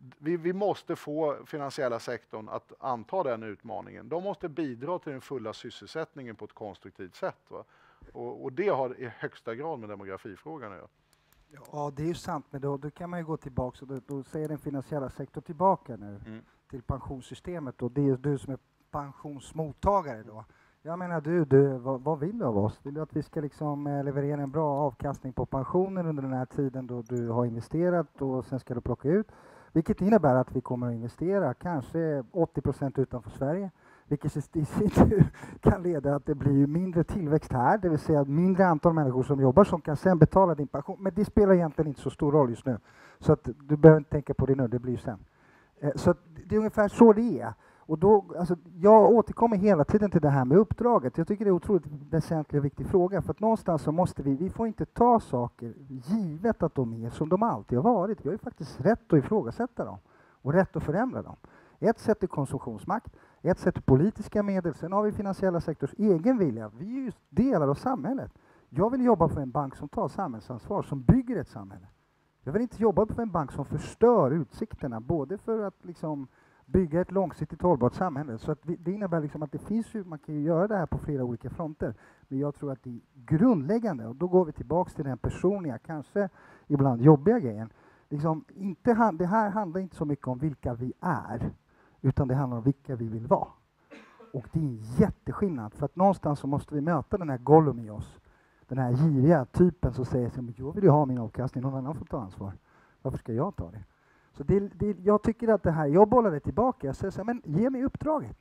B: vi måste få finansiella sektorn att anta den utmaningen. De måste bidra till den fulla sysselsättningen på ett konstruktivt sätt. Va? Och det har i högsta grad med demografifrågan att göra.
C: Ja, det är ju sant, men då kan man ju gå tillbaka och då säger den finansiella sektorn tillbaka nu till pensionssystemet. Och det är du som är pensionsmottagare då. Jag menar vad vill du av oss? Vill du att vi ska liksom leverera en bra avkastning på pensionen under den här tiden då du har investerat och sen ska du plocka ut? Vilket innebär att vi kommer att investera kanske 80% utanför Sverige. Vilket i sin tur kan leda att det blir mindre tillväxt här. Det vill säga mindre antal människor som jobbar som kan sen betala din pension. Men det spelar egentligen inte så stor roll just nu. Så att du behöver inte tänka på det nu, det blir ju sen. Så att det är ungefär så det är. Och då, alltså, jag återkommer hela tiden till det här med uppdraget. Jag tycker det är otroligt väsentlig och viktig fråga. För att någonstans så måste vi får inte ta saker givet att de är som de alltid har varit. Vi har ju faktiskt rätt att ifrågasätta dem och rätt att förändra dem. Ett sätt är konsumtionsmakt, ett sätt är politiska medel. Sen har vi finansiella sektors egen vilja. Vi är ju delar av samhället. Jag vill jobba för en bank som tar samhällsansvar, som bygger ett samhälle. Jag vill inte jobba för en bank som förstör utsikterna, både för att liksom bygga ett långsiktigt hållbart samhälle. Så att det innebär liksom att det finns ju, man kan ju göra det här på flera olika fronter. Men jag tror att det är grundläggande, och då går vi tillbaka till den personliga, kanske ibland jobbiga grejen. Liksom, det här handlar inte så mycket om vilka vi är, utan det handlar om vilka vi vill vara. Och det är en jätteskillnad, för att någonstans så måste vi möta den här Gollum i oss. Den här giriga typen som säger att jag vill ju ha min avkastning, någon annan får ta ansvar. Varför ska jag ta det? Så jag tycker att det här, jag bollar det tillbaka. Jag säger så här, men ge mig uppdraget.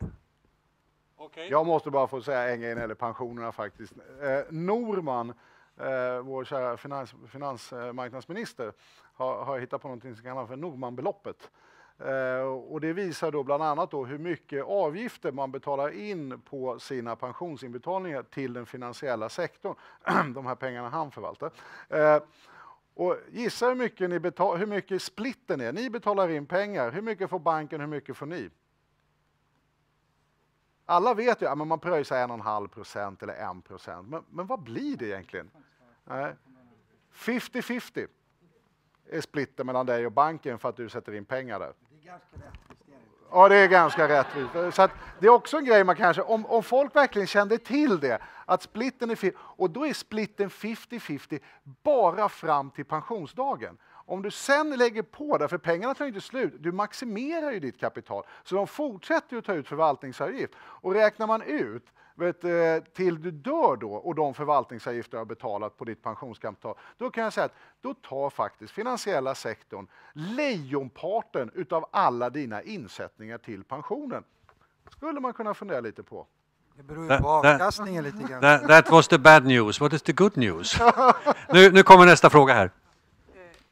B: Okay. Jag måste bara få säga en grej när det gäller pensionerna faktiskt. Norman, vår kära finansmarknadsminister, har hittat på någonting som kallas för Normanbeloppet. Och det visar då bland annat då hur mycket avgifter man betalar in på sina pensionsinbetalningar till den finansiella sektorn. De här pengarna han förvaltar. Och gissa hur mycket splitten är. Ni betalar in pengar. Hur mycket får banken, hur mycket får ni? Alla vet ju att man pröjsar 1,5% eller 1%. Men vad blir det egentligen? 50-50 är splitten mellan dig och banken för att du sätter in pengar där.
C: Det är ganska rättvist.
B: Ja, det är ganska rättvist. Så att det är också en grej man kanske, om folk verkligen kände till det, att splitten är 50, och då är splitten 50-50 bara fram till pensionsdagen. Om du sen lägger på det, för pengarna tar inte slut, du maximerar ju ditt kapital. Så de fortsätter ju att ta ut förvaltningsavgift. Och räknar man ut till du dör då och de förvaltningsavgifter du har betalat på ditt pensionskapital, då kan jag säga att då tar faktiskt finansiella sektorn lejonparten utav alla dina insättningar till pensionen. Skulle man kunna fundera lite på.
C: Det beror ju på avkastningen lite grann.
A: That was the bad news. What is the good news? Nu kommer nästa fråga här.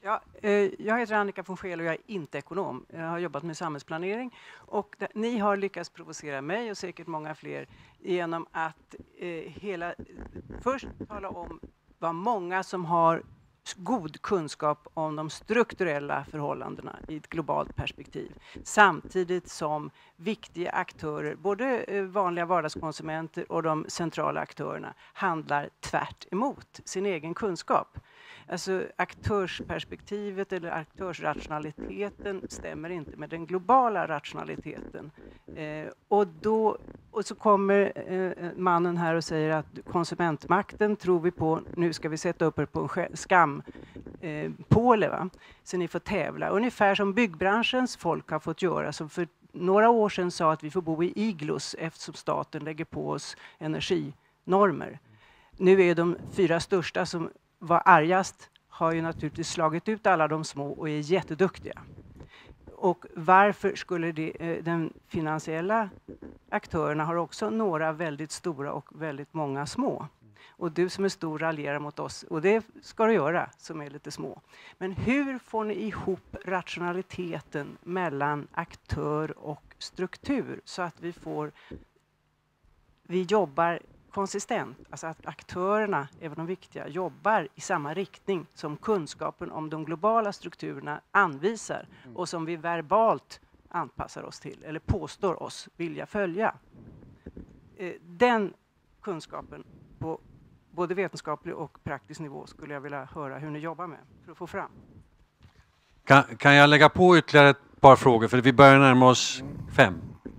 J: Ja, jag heter Annika von Scheel och jag är inte ekonom. Jag har jobbat med samhällsplanering och ni har lyckats provocera mig och säkert många fler genom att först tala om vad många som har god kunskap om de strukturella förhållandena i ett globalt perspektiv. Samtidigt som viktiga aktörer, både vanliga vardagskonsumenter och de centrala aktörerna, handlar tvärt emot sin egen kunskap. Alltså aktörsperspektivet eller aktörsrationaliteten stämmer inte med den globala rationaliteten. Och så kommer mannen här och säger att konsumentmakten tror vi på, nu ska vi sätta upp er på en skampåle, så ni får tävla. Ungefär som byggbranschens folk har fått göra, som för några år sedan sa att vi får bo i iglos eftersom staten lägger på oss energinormer. Nu är de 4 största som var argast har ju naturligtvis slagit ut alla de små och är jätteduktiga. Och varför skulle den finansiella aktörerna har också några väldigt stora och väldigt många små. Och du som är stor raljerar mot oss, och det ska du göra som är lite små. Men hur får ni ihop rationaliteten mellan aktör och struktur så att vi jobbar konsistent, alltså att aktörerna, även de viktiga, jobbar i samma riktning som kunskapen om de globala strukturerna anvisar och som vi verbalt anpassar oss till eller påstår oss vilja följa. Den kunskapen på både vetenskaplig och praktisk nivå skulle jag vilja höra hur ni jobbar med för att få fram.
A: Kan jag lägga på ytterligare ett par frågor, för vi börjar närma oss 5.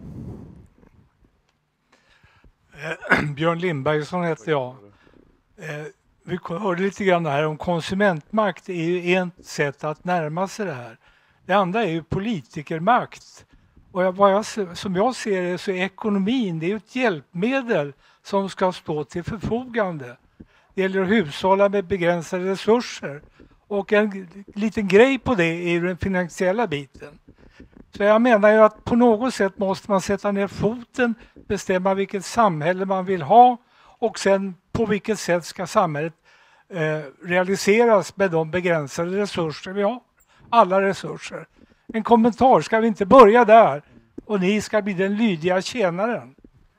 K: Björn Lindbergsson heter jag. Vi hörde lite grann här om konsumentmakt är ju ett sätt att närma sig det här. Det andra är ju politikermakt. Och som jag ser det så är ekonomin det är ett hjälpmedel som ska stå till förfogande. Det gäller att hushålla med begränsade resurser. Och en liten grej på det är ju den finansiella biten. Så jag menar ju att på något sätt måste man sätta ner foten, bestämma vilket samhälle man vill ha och sen på vilket sätt ska samhället realiseras med de begränsade resurser vi har. Alla resurser. En kommentar, ska vi inte börja där? Och ni ska bli den lydiga tjänaren.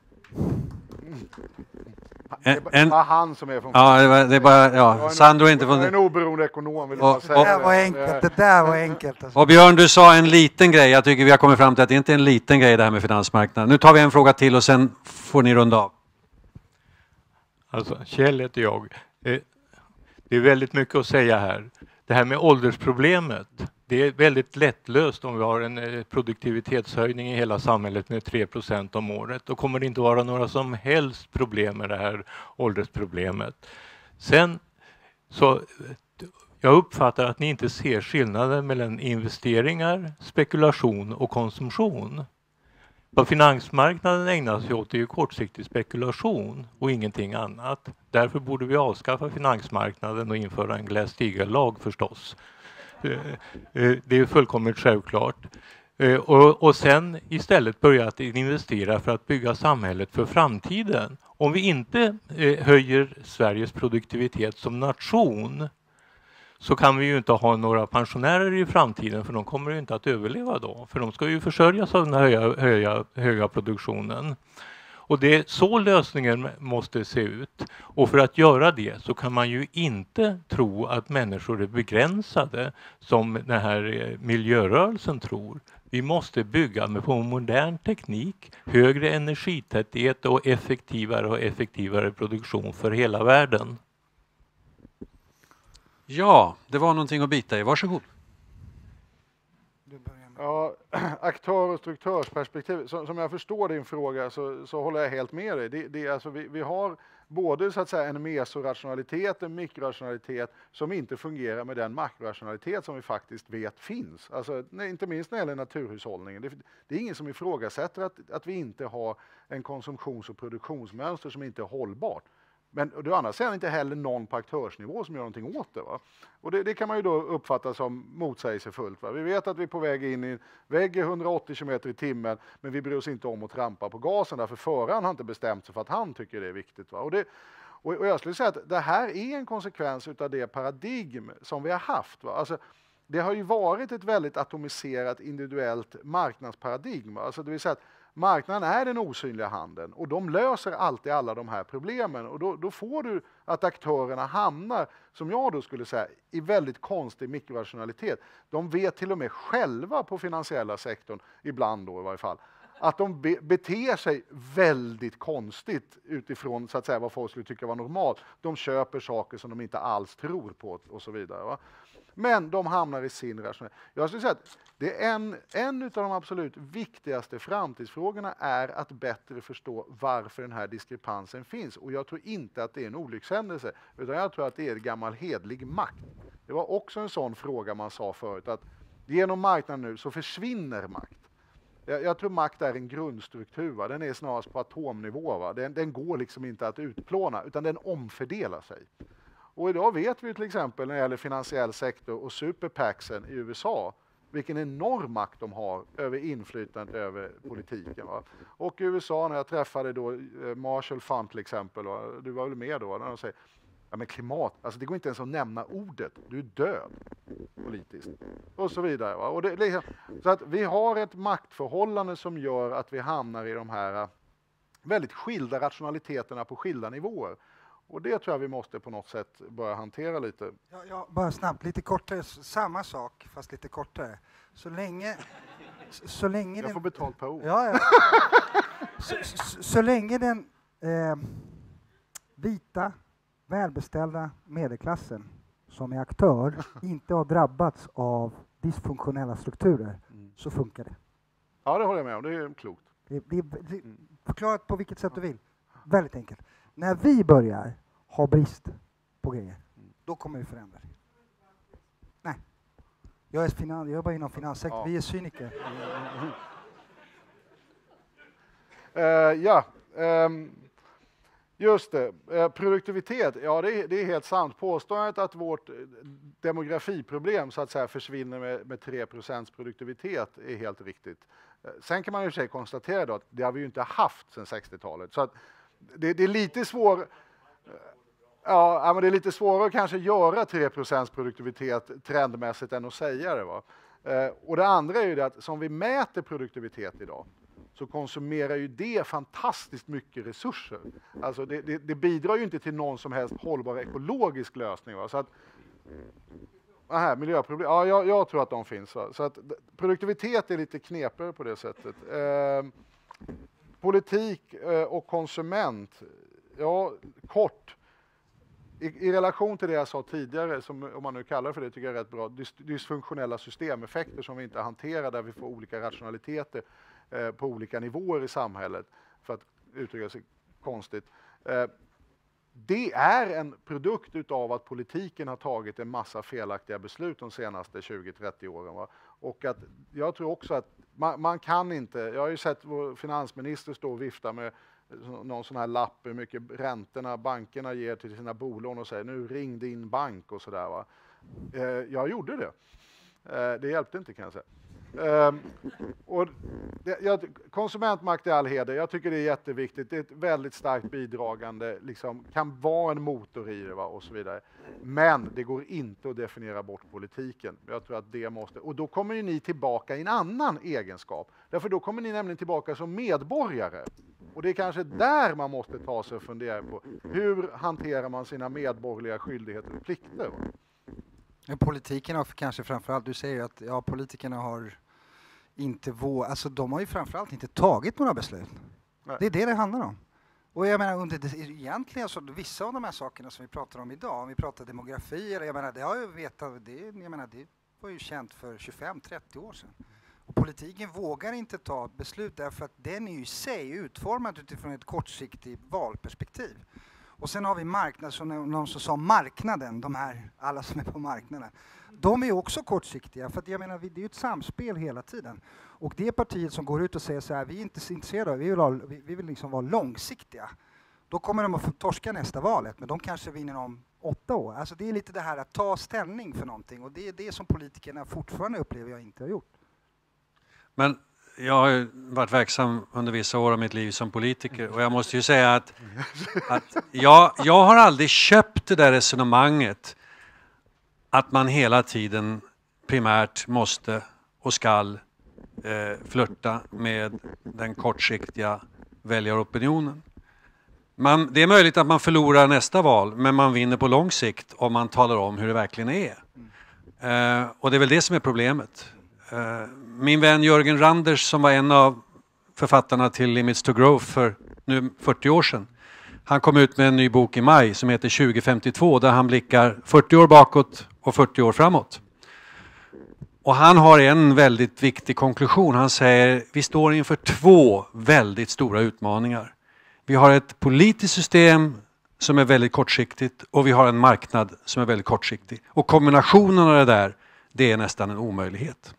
B: Det var han som är från...
A: Ja, det är bara... Ja, Sandro är inte från...
B: En oberoende ekonom vill jag säga.
C: Det där var enkelt. Det där var enkelt. Alltså.
A: Och Björn, du sa en liten grej. Jag tycker vi har kommit fram till att det inte är en liten grej det här med finansmarknaden. Nu tar vi en fråga till och sen får ni runda av.
L: Alltså, Kjell heter jag. Det är väldigt mycket att säga här. Det här med åldersproblemet, det är väldigt lättlöst om vi har en produktivitetshöjning i hela samhället med 3% om året. Då kommer det inte vara några som helst problem med det här åldersproblemet. Sen så jag uppfattar att ni inte ser skillnaden mellan investeringar, spekulation och konsumtion. Vad finansmarknaden ägnar sig åt är ju kortsiktig spekulation och ingenting annat. Därför borde vi avskaffa finansmarknaden och införa en Glass-Steagall-lag förstås. Det är fullkomligt självklart. Och sen istället börja att investera för att bygga samhället för framtiden. Om vi inte höjer Sveriges produktivitet som nation så kan vi ju inte ha några pensionärer i framtiden, för de kommer ju inte att överleva då. För de ska ju försörjas av den här höga produktionen. Och det är så lösningen måste se ut. Och för att göra det så kan man ju inte tro att människor är begränsade som den här miljörörelsen tror. Vi måste bygga på modern teknik, högre energitäthet och effektivare produktion för hela världen.
A: Ja, det var någonting att bita i. Varsågod.
B: Ja, aktör- och struktörsperspektiv. Som jag förstår din fråga så håller jag helt med dig. Alltså vi har både så att säga en mesorationalitet, en mikrorationalitet som inte fungerar med den makrorationalitet som vi faktiskt vet finns. Alltså, inte minst när det gäller naturhushållningen. Det är ingen som ifrågasätter att vi inte har en konsumtions- och produktionsmönster som inte är hållbart. Men å andra sidan inte heller någon på aktörsnivå som gör någonting åt det. Va? Och det kan man ju då uppfatta som motsägelsefullt. Va? Vi vet att vi är på väg in i en vägg i 180 km i timmen, men vi bryr oss inte om att trampa på gasen därför föraren har inte bestämt sig för att han tycker det är viktigt. Va? Och jag skulle säga att det här är en konsekvens av det paradigm som vi har haft. Va? Alltså, det har ju varit ett väldigt atomiserat individuellt marknadsparadigm. Alltså det vill säga att marknaden är den osynliga handeln och de löser alltid alla de här problemen. Och då får du att aktörerna hamnar, som jag då skulle säga, i väldigt konstig mikrorationalitet. De vet till och med själva på finansiella sektorn, ibland då i varje fall, att de beter sig väldigt konstigt utifrån så att säga, vad folk skulle tycka var normalt. De köper saker som de inte alls tror på och så vidare. Va? Men de hamnar i sin rationalitet. Jag skulle säga att det är en av de absolut viktigaste framtidsfrågorna är att bättre förstå varför den här diskrepansen finns. Och jag tror inte att det är en olyckshändelse, utan jag tror att det är gammal hedlig makt. Det var också en sån fråga man sa förut, att genom marknaden nu så försvinner makt. Jag tror makt är en grundstruktur, va? Den är snarast på atomnivå. Va? Den går liksom inte att utplåna, utan den omfördelar sig. Och idag vet vi till exempel när det gäller finansiell sektor och superpaxen i USA vilken enorm makt de har över inflytandet över politiken. Va? Och i USA när jag träffade då Marshall Fund till exempel, va? Du var väl med då, när de säger ja, men klimat, alltså det går inte ens att nämna ordet, du är död politiskt och så vidare. Va? Och så att vi har ett maktförhållande som gör att vi hamnar i de här väldigt skilda rationaliteterna på skilda nivåer. Och det tror jag vi måste på något sätt börja hantera lite.
C: Ja, bara snabbt, lite kortare, samma sak fast lite kortare. Så länge
B: jag får betalt per ord.
C: Ja. Så länge den vita, välbeställda medelklassen som är aktör inte har drabbats av dysfunktionella strukturer så funkar det.
B: Ja, det håller jag med om. Det är klokt.
C: Förklara på vilket sätt du vill. Väldigt enkelt. När vi börjar ha brist på grejer, då kommer vi förändra det. Nej. Jag jobbar inom finanssektorn. Ja. Vi är cyniker.
B: Just det. Produktivitet, ja det är helt sant. Påståendet att vårt demografiproblem så att säga försvinner med 3% produktivitet är helt riktigt. Sen kan man ju sig konstatera då att det har vi ju inte haft sedan 60-talet. Så att det är lite svårt. Ja, men det är lite svårare att kanske göra 3% produktivitet trendmässigt än att säga det. Va? Och det andra är ju det att som vi mäter produktivitet idag så konsumerar ju det fantastiskt mycket resurser. Alltså det bidrar ju inte till någon som helst hållbar ekologisk lösning. Va? Så att, miljöproblem, ja, jag tror att de finns. Va? Så att produktivitet är lite knepigare på det sättet. Politik och konsument, ja, kort. I relation till det jag sa tidigare, som om man nu kallar för det, tycker jag är rätt bra, dysfunktionella systemeffekter som vi inte hanterar, där vi får olika rationaliteter på olika nivåer i samhället, för att uttrycka sig konstigt. Det är en produkt utav att politiken har tagit en massa felaktiga beslut de senaste 20-30 åren. Va? Och att jag tror också att man kan inte, jag har ju sett vår finansminister stå och vifta med någon sån här lapp hur mycket räntorna bankerna ger till sina bolån och säger nu ring din bank och sådär. Va? Jag gjorde det. Det hjälpte inte kan jag säga. Konsumentmakt i all heder, jag tycker det är jätteviktigt. Det är ett väldigt starkt bidragande, liksom, kan vara en motor i det, va, och så vidare. Men det går inte att definiera bort politiken. Jag tror att det måste, och då kommer ju ni tillbaka i en annan egenskap. Därför då kommer ni nämligen tillbaka som medborgare. Och det är kanske där man måste ta sig och fundera på hur hanterar man sina medborgerliga skyldigheter och plikter.
C: Politiken har kanske framförallt, du säger att ja, politikerna har inte alltså de har ju framförallt inte tagit några beslut. Nej. Det är det handlar om. Och jag menar egentligen så vissa av de här sakerna som vi pratar om idag, om vi pratar demografi, eller jag menar det har jag vetat, det var ju känt för 25-30 år sedan. Och politiken vågar inte ta beslut därför att den är ju i sig utformad utifrån ett kortsiktigt valperspektiv. Och sen har vi marknaden, som någon som sa marknaden, de här, alla som är på marknaden. De är ju också kortsiktiga, för att jag menar, det är ju ett samspel hela tiden. Och det partiet som går ut och säger så här, vi är inte intresserade, vi vill liksom vara långsiktiga. Då kommer de att få torska nästa valet, men de kanske vinner om 8 år. Alltså det är lite det här att ta ställning för någonting, och det är det som politikerna fortfarande upplever jag inte har gjort.
A: Men jag har varit verksam under vissa år av mitt liv som politiker och jag måste ju säga att jag har aldrig köpt det där resonemanget att man hela tiden primärt måste och skall flirta med den kortsiktiga väljaropinionen. Det är möjligt att man förlorar nästa val, men man vinner på lång sikt om man talar om hur det verkligen är. Och det är väl det som är problemet. Min vän Jörgen Randers, som var en av författarna till Limits to Growth för nu 40 år sedan, han kom ut med en ny bok i maj som heter 2052, där han blickar 40 år bakåt och 40 år framåt. Och han har en väldigt viktig konklusion. Han säger vi står inför 2 väldigt stora utmaningar. Vi har ett politiskt system som är väldigt kortsiktigt och vi har en marknad som är väldigt kortsiktig. Och kombinationen av det där, det är nästan en omöjlighet.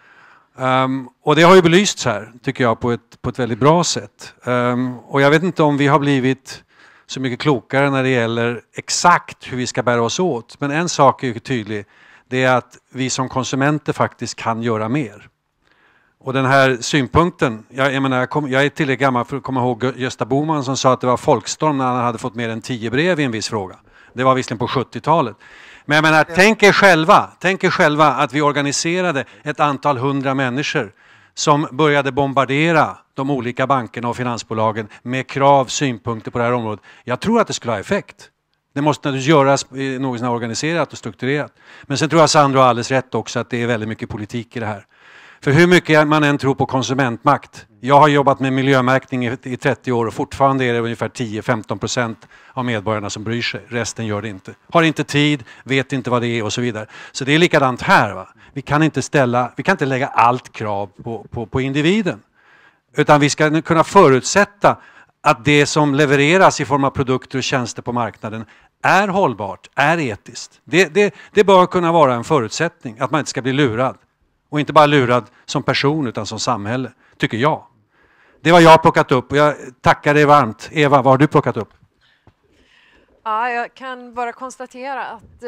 A: Och det har ju belysts här, tycker jag, på ett väldigt bra sätt. Och jag vet inte om vi har blivit så mycket klokare när det gäller exakt hur vi ska bära oss åt. Men en sak är ju tydlig, det är att vi som konsumenter faktiskt kan göra mer. Och den här synpunkten, jag är tillräckligt gammal för att komma ihåg Gösta Bohman som sa att det var folkstorm när han hade fått mer än 10 brev i en viss fråga. Det var visserligen på 70-talet. Men jag menar, tänk er själva att vi organiserade ett antal 100 människor som började bombardera de olika bankerna och finansbolagen med krav, synpunkter på det här området. Jag tror att det skulle ha effekt. Det måste naturligtvis göras något organiserat och strukturerat. Men sen tror jag Sandro har alldeles rätt också att det är väldigt mycket politik i det här. För hur mycket man än tror på konsumentmakt. Jag har jobbat med miljömärkning i 30 år och fortfarande är det ungefär 10-15% av medborgarna som bryr sig. Resten gör det inte. Har inte tid, vet inte vad det är och så vidare. Så det är likadant här. Va? Vi kan inte lägga allt krav på individen. Utan vi ska kunna förutsätta att det som levereras i form av produkter och tjänster på marknaden är hållbart, är etiskt. Det bör kunna vara en förutsättning att man inte ska bli lurad. Och inte bara lurad som person utan som samhälle, tycker jag. Det var jag har plockat upp och jag tackar dig varmt. Eva, vad har du plockat upp?
M: Ja, jag kan bara konstatera att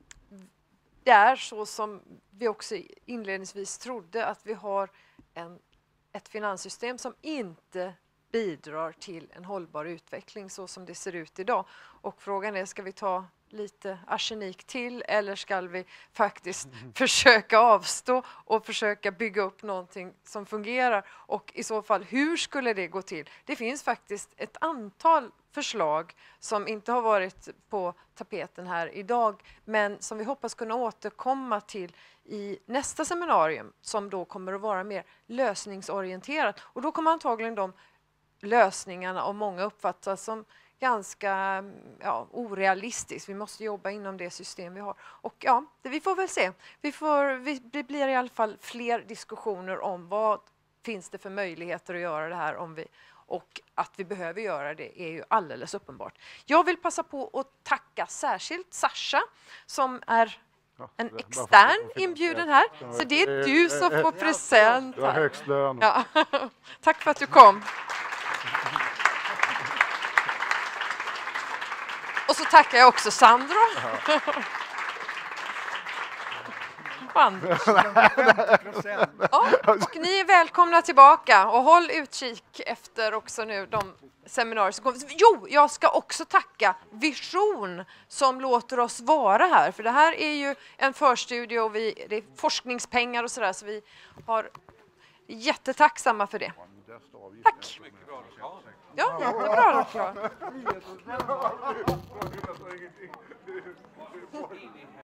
M: det är så som vi också inledningsvis trodde, att vi har ett finanssystem som inte bidrar till en hållbar utveckling så som det ser ut idag. Och frågan är, ska vi ta lite arsenik till eller ska vi faktiskt försöka avstå och försöka bygga upp någonting som fungerar, och i så fall hur skulle det gå till? Det finns faktiskt ett antal förslag som inte har varit på tapeten här idag, men som vi hoppas kunna återkomma till i nästa seminarium, som då kommer att vara mer lösningsorienterat, och då kommer antagligen de lösningarna av många uppfattas som ganska orealistiskt. Vi måste jobba inom det system vi har. Och vi får väl se. Det blir i alla fall fler diskussioner om vad finns det för möjligheter att göra det här och att vi behöver göra det är ju alldeles uppenbart. Jag vill passa på att tacka särskilt Sasha som är en extern inbjuden här. Så det är du som får present här.
B: Du har högst lön.
M: Ja. Tack för att du kom. Och så tackar jag också Sandro. Och ni är välkomna tillbaka och håll utkik efter också nu de seminarier som kommer. Jo, jag ska också tacka Vision som låter oss vara här, för det här är ju en förstudie och det är forskningspengar och sådär, så vi har jättetacksamma för det. Tack. Ja, jättebra då.